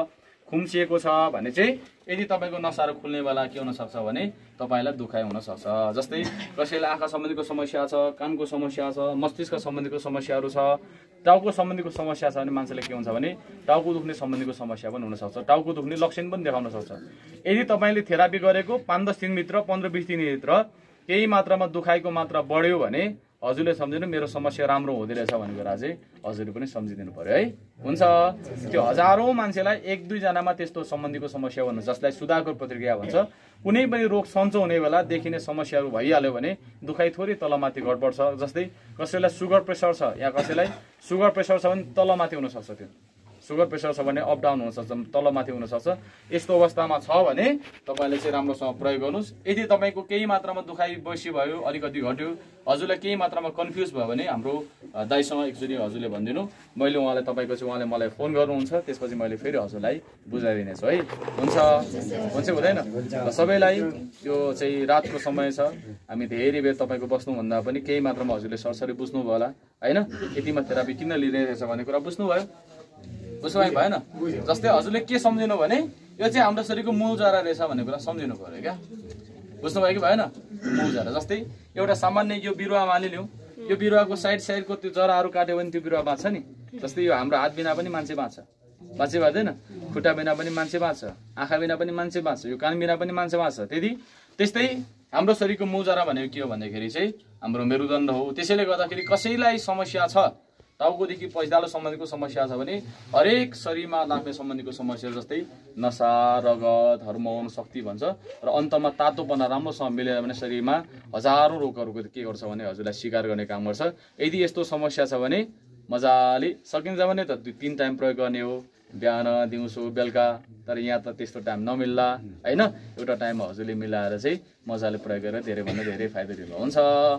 खुम्सिएको छ भने चाहिँ यदि तपाईँको नसाहरू खुल्ने बेला के हुनसक्छ भने तपाईँलाई दुखाइ हुनसक्छ। जस्तै कसैलाई आँखा सम्बन्धीको समस्या छ, कानको समस्या छ, मस्तिष्क सम्बन्धीको समस्याहरू छ, टाउको सम्बन्धीको समस्या छ भने मान्छेले के हुन्छ भने टाउको दुख्ने सम्बन्धीको समस्या पनि हुनसक्छ, टाउको दुख्ने लक्षण पनि देखाउन सक्छ। यदि तपाईँले थेरापी गरेको पाँच दस दिनभित्र पन्ध्र बिस दिनभित्र केही मात्रामा दुखाइको मात्रा बढ्यो भने हजुरले सम्झिनु मेरो समस्या राम्रो हुँदै रहेछ भन्ने कुरा चाहिँ हजुरले पनि सम्झिदिनु पर्यो है। हुन्छ, त्यो हजारौँ मान्छेलाई एक दुईजनामा त्यस्तो सम्बन्धीको समस्या भन्नु जसलाई सुधारको प्रतिक्रिया भन्छ। कुनै पनि रोग सन्चो हुने बेला देखिने समस्याहरू भइहाल्यो भने दुखाइ थोरै तलमाथि घटबड छ। जस्तै कसैलाई सुगर प्रेसर छ या कसैलाई सुगर प्रेसर छ भने तलमाथि हुनसक्छ, त्यो सुगर प्रेसर छ भने अप डाउन हुनसक्छ, तलमाथि हुनसक्छ। यस्तो अवस्थामा छ भने तपाईँले चाहिँ राम्रोसँग प्रयोग गर्नुहोस्। यदि तपाईँको केही मात्रामा दुखाइ बेसी भयो, अलिकति घट्यो, हजुरलाई केही मात्रामा कन्फ्युज भयो भने हाम्रो दाइसँग एकचोटि हजुरले भनिदिनु, मैले उहाँलाई तपाईँको चाहिँ उहाँले मलाई फोन गर्नुहुन्छ, त्यसपछि मैले फेरि हजुरलाई बुझाइदिनेछु है। हुन्छ हुन्छ हुँदैन? सबैलाई यो चाहिँ रातको समय छ, हामी धेरै बेर तपाईँको बस्नुभन्दा पनि केही मात्रामा हजुरले सरसरी बुझ्नुभयो होला होइन, यतिमा थेरापी किन लिइरहेछ भन्ने कुरा बुझ्नुभयो, बुझ्नु भएन? जस्तै हजुरले के सम्झिनु भने यो चाहिँ हाम्रो शरीरको मूल जरा रहेछ भन्ने कुरा सम्झिनु पर्यो क्या, बुझ्नुभयो कि भएन? मूल जरा जस्तै एउटा सामान्य यो बिरुवा मानिलिउँ, यो बिरुवाको साइड साइडको त्यो जराहरू काट्यो भने त्यो बिरुवा बाँच्छ नि। जस्तै यो हाम्रो हात बिना पनि मान्छे बाँच्छ, बाँचे बाँच्दैन? खुट्टा बिना पनि मान्छे बाँच्छ, आँखा बिना पनि मान्छे बाँच्छ, यो कान बिना पनि मान्छे बाँच्छ। त्यति त्यस्तै हाम्रो शरीरको मूल जरा भनेको के हो भन्दाखेरि चाहिँ हाम्रो मेरुदण्ड हो। त्यसैले गर्दाखेरि कसैलाई समस्या छ, टाउकोदेखि पैतालो सम्बन्धीको समस्या छ भने हरेक शरीरमा लाग्ने सम्बन्धीको समस्या जस्तै नसा, रगत, हर्मोन, शक्ति भन्छ र अन्तमा तातोपना राम्रोसँग मिलेर भने शरीरमा हजारौँ रोगहरूको के गर्छ भने हजुरलाई स्वीकार गर्ने काम गर्छ। यदि यस्तो समस्या छ भने मजाले सकिन्छ भने त तिन टाइम प्रयोग गर्ने हो, बिहान, दिउँसो, बेलुका। तर यहाँ त त्यस्तो टाइम नमिल्ला होइन, एउटा टाइममा हजुरले मिलाएर चाहिँ मजाले प्रयोग गरेर धेरैभन्दा धेरै फाइदा दिनु हुन्छ।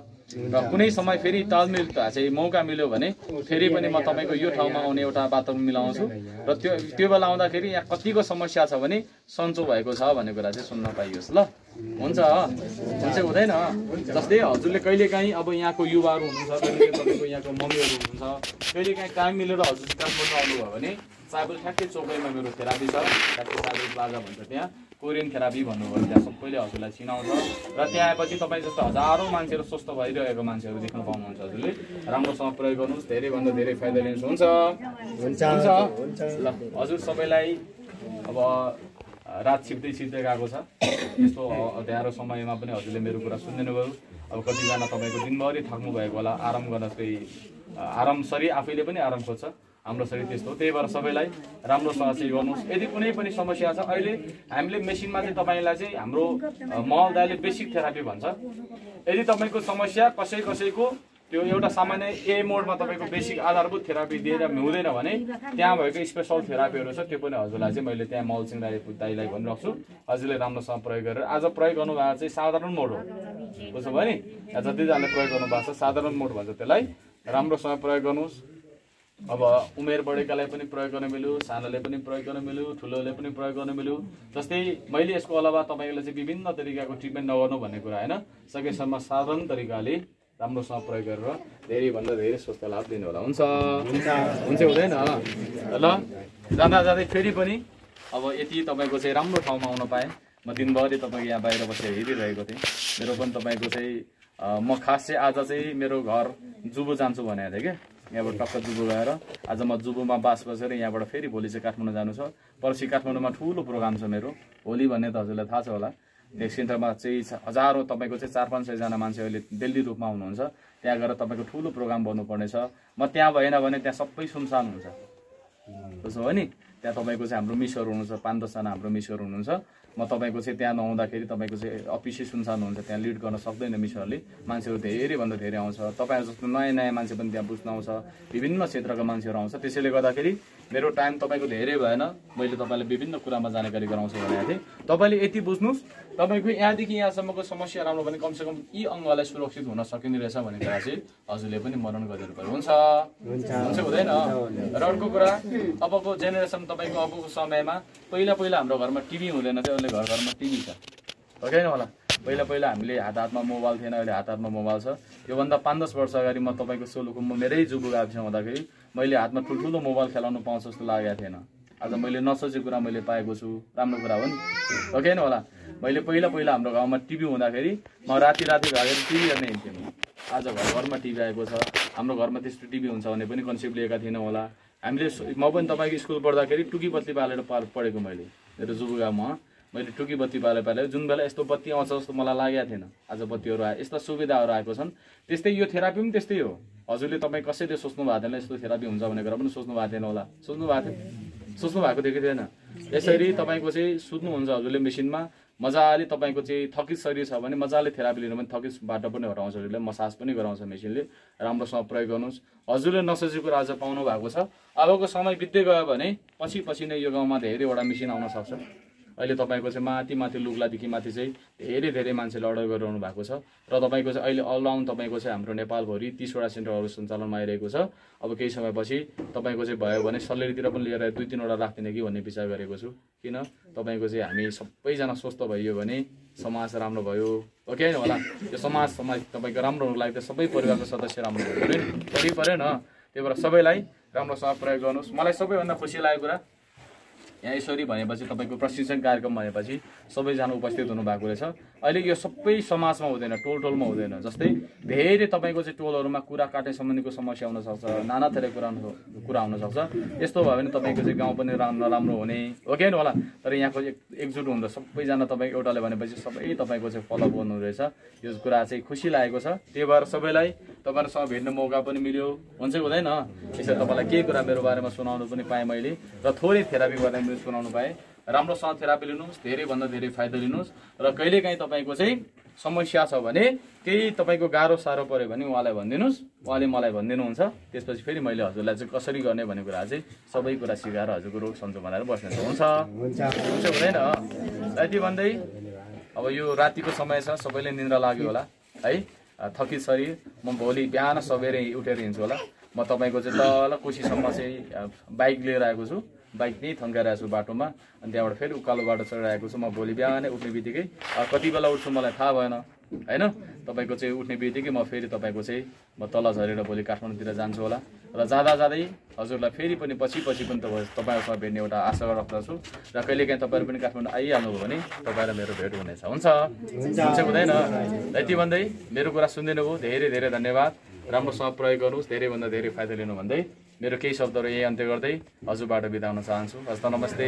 र कुनै समय फेरि तालमेल चाहिँ मौका मिल्यो भने फेरि पनि म तपाईँको यो ठाउँमा आउने एउटा वातावरण मिलाउँछु र त्यो त्यो बेला आउँदाखेरि यहाँ कतिको समस्या छ भने सन्चो भएको छ भन्ने कुरा चाहिँ सुन्न पाइयोस् ल। हुन्छ हुन्छ हुँदैन? जस्तै हजुरले कहिलेकाहीँ अब यहाँको युवाहरू हुनुहुन्छ, कहिलेकाहीँ तपाईँको यहाँको मम्मीहरू हुनुहुन्छ, कहिलेकाहीँ टाइम मिलेर हजुर काठमाडौँ आउनुभयो भने साइबल ठ्याक्कै चौकैमा मेरो थेरापी छ, ठ्याक्कै साइबल प्लाजा भन्छ, त्यहाँ कोरियन थेरापी भन्नुभयो, त्यहाँ सबैले हजुरलाई चिनाउँछ। र त्यहाँ आएपछि तपाईँ जस्तो हजारौँ मान्छेहरू स्वस्थ भइरहेको मान्छेहरू देख्न पाउनुहुन्छ। हजुरले राम्रोसँग प्रयोग गर्नुहोस्, धेरैभन्दा धेरै फाइदा लिनुहोस्। हुन्छ हुन्छ ल, हजुर सबैलाई अब रात छिप्दै छिप्दै गएको छ, यस्तो अँध्यारो समयमा पनि हजुरले मेरो कुरा सुनिदिनु भयो। अब कतिजना तपाईँको दिनभरि थाक्नु भएको होला, आराम गर्न चाहिँ आराम शरीर आफैले पनि आराम खोज्छ, हाम्रो शरीर त्यस्तो हो। त्यही भएर सबैलाई राम्रोसँग चाहिँ गर्नुहोस्। यदि कुनै पनि समस्या छ, अहिले हामीले मेसिनमा चाहिँ तपाईँलाई चाहिँ हाम्रो महलदाले बेसिक थेरापी भन्छ। यदि तपाईँको समस्या कसै कसैको त्यो एउटा सामान्य ए मोडमा तपाईँको बेसिक आधारभूत थेरापी दिएर हुँदैन भने त्यहाँ भएको स्पेसल थेरापीहरू छ, त्यो पनि हजुरलाई चाहिँ मैले त्यहाँ मलसिङ राई दाईलाई भनिराख्छु, हजुरले राम्रोसँग प्रयोग गरेर। आज प्रयोग गर्नुभएको चाहिँ साधारण मोड हो, बुझ्नुभयो नि? जतिजनाले प्रयोग गर्नुभएको छ साधारण मोड भन्छ त्यसलाई, राम्रोसँग प्रयोग गर्नुहोस्। अब उमेर बढेकालाई पनि प्रयोग गर्न मिल्यो, सानोले पनि प्रयोग गर्न मिल्यो, ठुलोले पनि प्रयोग गर्न मिल्यो। जस्तै मैले यसको अलावा तपाईँलाई चाहिँ विभिन्न तरिकाको ट्रिटमेन्ट नगर्नु भन्ने कुरा होइन, सकेसम्म साधारण तरिकाले राम्रोसँग प्रयोग गरेर धेरैभन्दा धेरै स्वस्थ लाभ दिनु होला। हुन्छ हुन्छ हुँदैन ल? जाँदा जाँदै फेरि पनि अब यति तपाईँको चाहिँ राम्रो ठाउँमा आउन पाएँ। म दिनभरि तपाईँको यहाँ बाहिर बसेर हेरिरहेको थिएँ। मेरो पनि तपाईँको चाहिँ म खास चाहिँ आज चाहिँ मेरो घर जुबु जान्छु भनेको थिएँ क्या, यहाँबाट टक्क जुबु गएर आज म जुबुमा बास बसेर यहाँबाट फेरि भोलि चाहिँ काठमाडौँ जानु छ। पर्सि काठमाडौँमा ठुलो प्रोग्राम छ मेरो, होली भन्ने त हजुरलाई थाहा छ होला। त्यस सेन्टरमा चाहिँ हजारौँ तपाईँको चाहिँ चार पाँच सयजना मान्छे अहिले दिल्ली रूपमा आउनुहुन्छ, त्यहाँ गएर तपाईँको ठुलो प्रोग्राम गर्नुपर्नेछ। म त्यहाँ भएन भने त्यहाँ सबै सुनसान हुन्छ, बुझ्नुभयो नि? त्यहाँ तपाईँको चाहिँ हाम्रो मिसहरू हुनुहुन्छ, पाँच दसजना हाम्रो मिसहरू हुनुहुन्छ। म तपाईँको चाहिँ त्यहाँ नहुँदाखेरि तपाईँको चाहिँ अफिसै सुनसान हुन्छ, त्यहाँ लिड गर्न सक्दैन मिसहरूले, मान्छेहरू धेरैभन्दा धेरै आउँछ। तपाईँहरू जस्तो नयाँ नयाँ मान्छे पनि त्यहाँ बुझ्न आउँछ, विभिन्न क्षेत्रका मान्छेहरू आउँछ। त्यसैले गर्दाखेरि मेरो टाइम तपाईँको धेरै भएन, मैले तपाईँलाई विभिन्न कुरामा जानकारी गराउँछु भनेको थिएँ। तपाईँले यति बुझ्नुहोस्, तपाईँको यहाँदेखि यहाँसम्मको समस्या राम्रो भने कमसेकम यी अङ्गलाई सुरक्षित हुन सकिने रहेछ भन्ने कुरा चाहिँ हजुरले पनि मनन गरिदिनु पर्यो। हुन्छ हुन्छ हुँदैन? र अर्को कुरा, अबको जेनेरेसन तपाईँको अबको समयमा पहिला पहिला हाम्रो घरमा टिभी हुँदैन थियो, अहिले घर घरमा टिभी छ, हो कि होइन होला? पहिला पहिला हामीले हात हातमा मोबाइल थिएन, अहिले हात हातमा मोबाइल छ। योभन्दा पाँच दस वर्ष अगाडि म तपाईँको सोलुको म मेरै जुबु गाविसमा हुँदाखेरि मैले हातमा ठुल्ठुलो मोबाइल खेलाउनु पाउँछु जस्तो लागेको थिएन। आज मैले नसोचेको कुरा मैले पाएको छु, राम्रो कुरा हो नि, हो कि होइन होला। मैले पहिला पहिला हाम्रो गाउँमा टिभी हुँदाखेरि म राति राति भागेर टिभी हेर्ने हिँड्थेँ म। आज घर घरमा टिभी आएको छ। हाम्रो घरमा त्यस्तो टिभी हुन्छ भने पनि कन्सेप्ट लिएका थिएनौँ होला हामीले। म पनि तपाईँको स्कुल पढ्दाखेरि टुकी बत्ती बालेर पढेको मैले, मेरो जुबु गाउँमा मैले टुकी बत्ती बालेर पालेँ। जुन बेला यस्तो बत्ती आउँछ जस्तो मलाई लागेको थिएन, आज बत्तीहरू आए, यस्ता सुविधाहरू आएको छन्। त्यस्तै यो थेरापी पनि त्यस्तै हो। हजुरले तपाईँ कसैले सोच्नु भएको थिएन यस्तो थेरापी हुन्छ भनेर पनि सोच्नु भएको थिएन होला, सोच्नु भएको थियो, सोच्नु भएको थियो कि थिएन। यसरी तपाईँको चाहिँ सुत्नुहुन्छ हजुरले मेसिनमा, मजाले तपाईँको चाहिँ थकित शरीर छ भने मजाले थेरापी लिनु पनि थकितबाट पनि हटाउँछ, हजुरले मसाज पनि गराउँछ मेसिनले। राम्रोसँग प्रयोग गर्नुहोस्। हजुरले नसोचेको कुरा आज पाउनु भएको छ। अबको समय बित्दै गयो भने पछि पछि नै यो गाउँमा धेरैवटा मेसिन आउन सक्छ। अहिले तपाईँको चाहिँ माथि माथि लुग्लादेखि माथि चाहिँ धेरै धेरै मान्छेले अर्डर गरिरहनु भएको छ र तपाईँको चाहिँ अहिले अलराउन्ड तपाईँको चाहिँ हाम्रो नेपालभरि तीसवटा सेन्टरहरू सञ्चालनमा आइरहेको छ। अब केही समयपछि तपाईँको चाहिँ भयो भने सल्लेरीतिर पनि लिएर दुई तिनवटा राख्दिनँ कि भन्ने विचार गरेको छु। किन तपाईँको चाहिँ हामी सबैजना स्वस्थ भइयो भने समाज राम्रो भयो, हो कि होइन होला। यो समाज समाज तपाईँको राम्रो हुनुको लागि त सबै परिवारको सदस्य राम्रो हुनु पऱ्यो नि, परि पऱ्यो न। त्यही भएर सबैलाई राम्रोसँग प्रयोग गर्नुहोस्। मलाई सबैभन्दा खुसी लागेको कुरा यहाँ यसरी भनेपछि तपाईँको प्रशिक्षण कार्यक्रम भनेपछि सबैजना उपस्थित हुनुभएको रहेछ। अहिले यो सबै समाजमा हुँदैन, टोल टोलमा हुँदैन। जस्तै धेरै तपाईँको चाहिँ टोलहरूमा कुरा काट्ने सम्बन्धीको समस्या हुनसक्छ, नाना थरी कुरा कुरा हुनसक्छ। यस्तो भयो भने तपाईँको चाहिँ गाउँ पनि नराम्रो हुने, हो कि होइन होला। तर यहाँको एकजुट हुँदा सबैजना तपाईँ एउटाले भनेपछि सबै तपाईँको चाहिँ फलो गर्नु रहेछ। यो कुरा चाहिँ खुसी लागेको छ। त्यही भएर सबैलाई तपाईँहरूसँग भेट्ने मौका पनि मिल्यो, हुन्छ हुँदैन। यसरी तपाईँलाई केही कुरा मेरो बारेमा सुनाउनु पनि पाएँ मैले र थोरै थेरापी गर्ने पनि सुनाउनु पाएँ। राम्रोसँग थेरापी लिनुहोस्, धेरैभन्दा धेरै फाइदा लिनुहोस्। र कहिलेकाहीँ तपाईँको चाहिँ समस्या छ भने केही तपाईँको गाह्रो साह्रो पऱ्यो भने उहाँलाई भनिदिनुहोस्, उहाँले मलाई भनिदिनुहुन्छ। त्यसपछि फेरि मैले हजुरलाई चाहिँ कसरी गर्ने भन्ने कुरा चाहिँ सबै कुरा सिकाएर हजुरको रोग सन्चो बनाएर बस्नुहुन्छ, हुन्छ हुन्छ हुँदैन। यति भन्दै अब यो रातिको समय छ, सबैले निन्द्रा लाग्यो होला है, थकित शरीर। म भोलि बिहान सबेरै उठेर हिँड्छु होला। म तपाईँको चाहिँ तल कोसीसम्म चाहिँ बाइक लिएर आएको छु, बाइक नै थन्काइरहेको छु बाटोमा। अनि त्यहाँबाट फेरि उकालो बाटो चढिरहेको छु। म भोलि बिहानै उठ्ने बित्तिकै कति बेला उठ्छु मलाई थाहा भएन होइन। तपाईँको चाहिँ उठ्ने बित्तिकै म फेरि तपाईँको चाहिँ म तल झरेर भोलि काठमाडौँतिर जान्छु होला। र जाँदा जाँदै हजुरलाई फेरि पनि पछि पछि पनि तपाईँहरूसँग भेट्ने एउटा आशा राख्दछु। र कहिलेकाहीँ तपाईँहरू पनि काठमाडौँ आइहाल्नुभयो भने तपाईँ र मेरो भेट हुनेछ, हुन्छ हुन्छ हुँदैन। यति भन्दै मेरो कुरा सुनिदिनु भयो, धेरै धेरै धन्यवाद। राम्रोसँग प्रयोग गर्नुहोस्, धेरैभन्दा धेरै फाइदा लिनु भन्दै मेरो केही शब्दहरू यही अन्त्य गर्दै हजुरबाट बिदा हुन चाहन्छु। हस्त नमस्ते।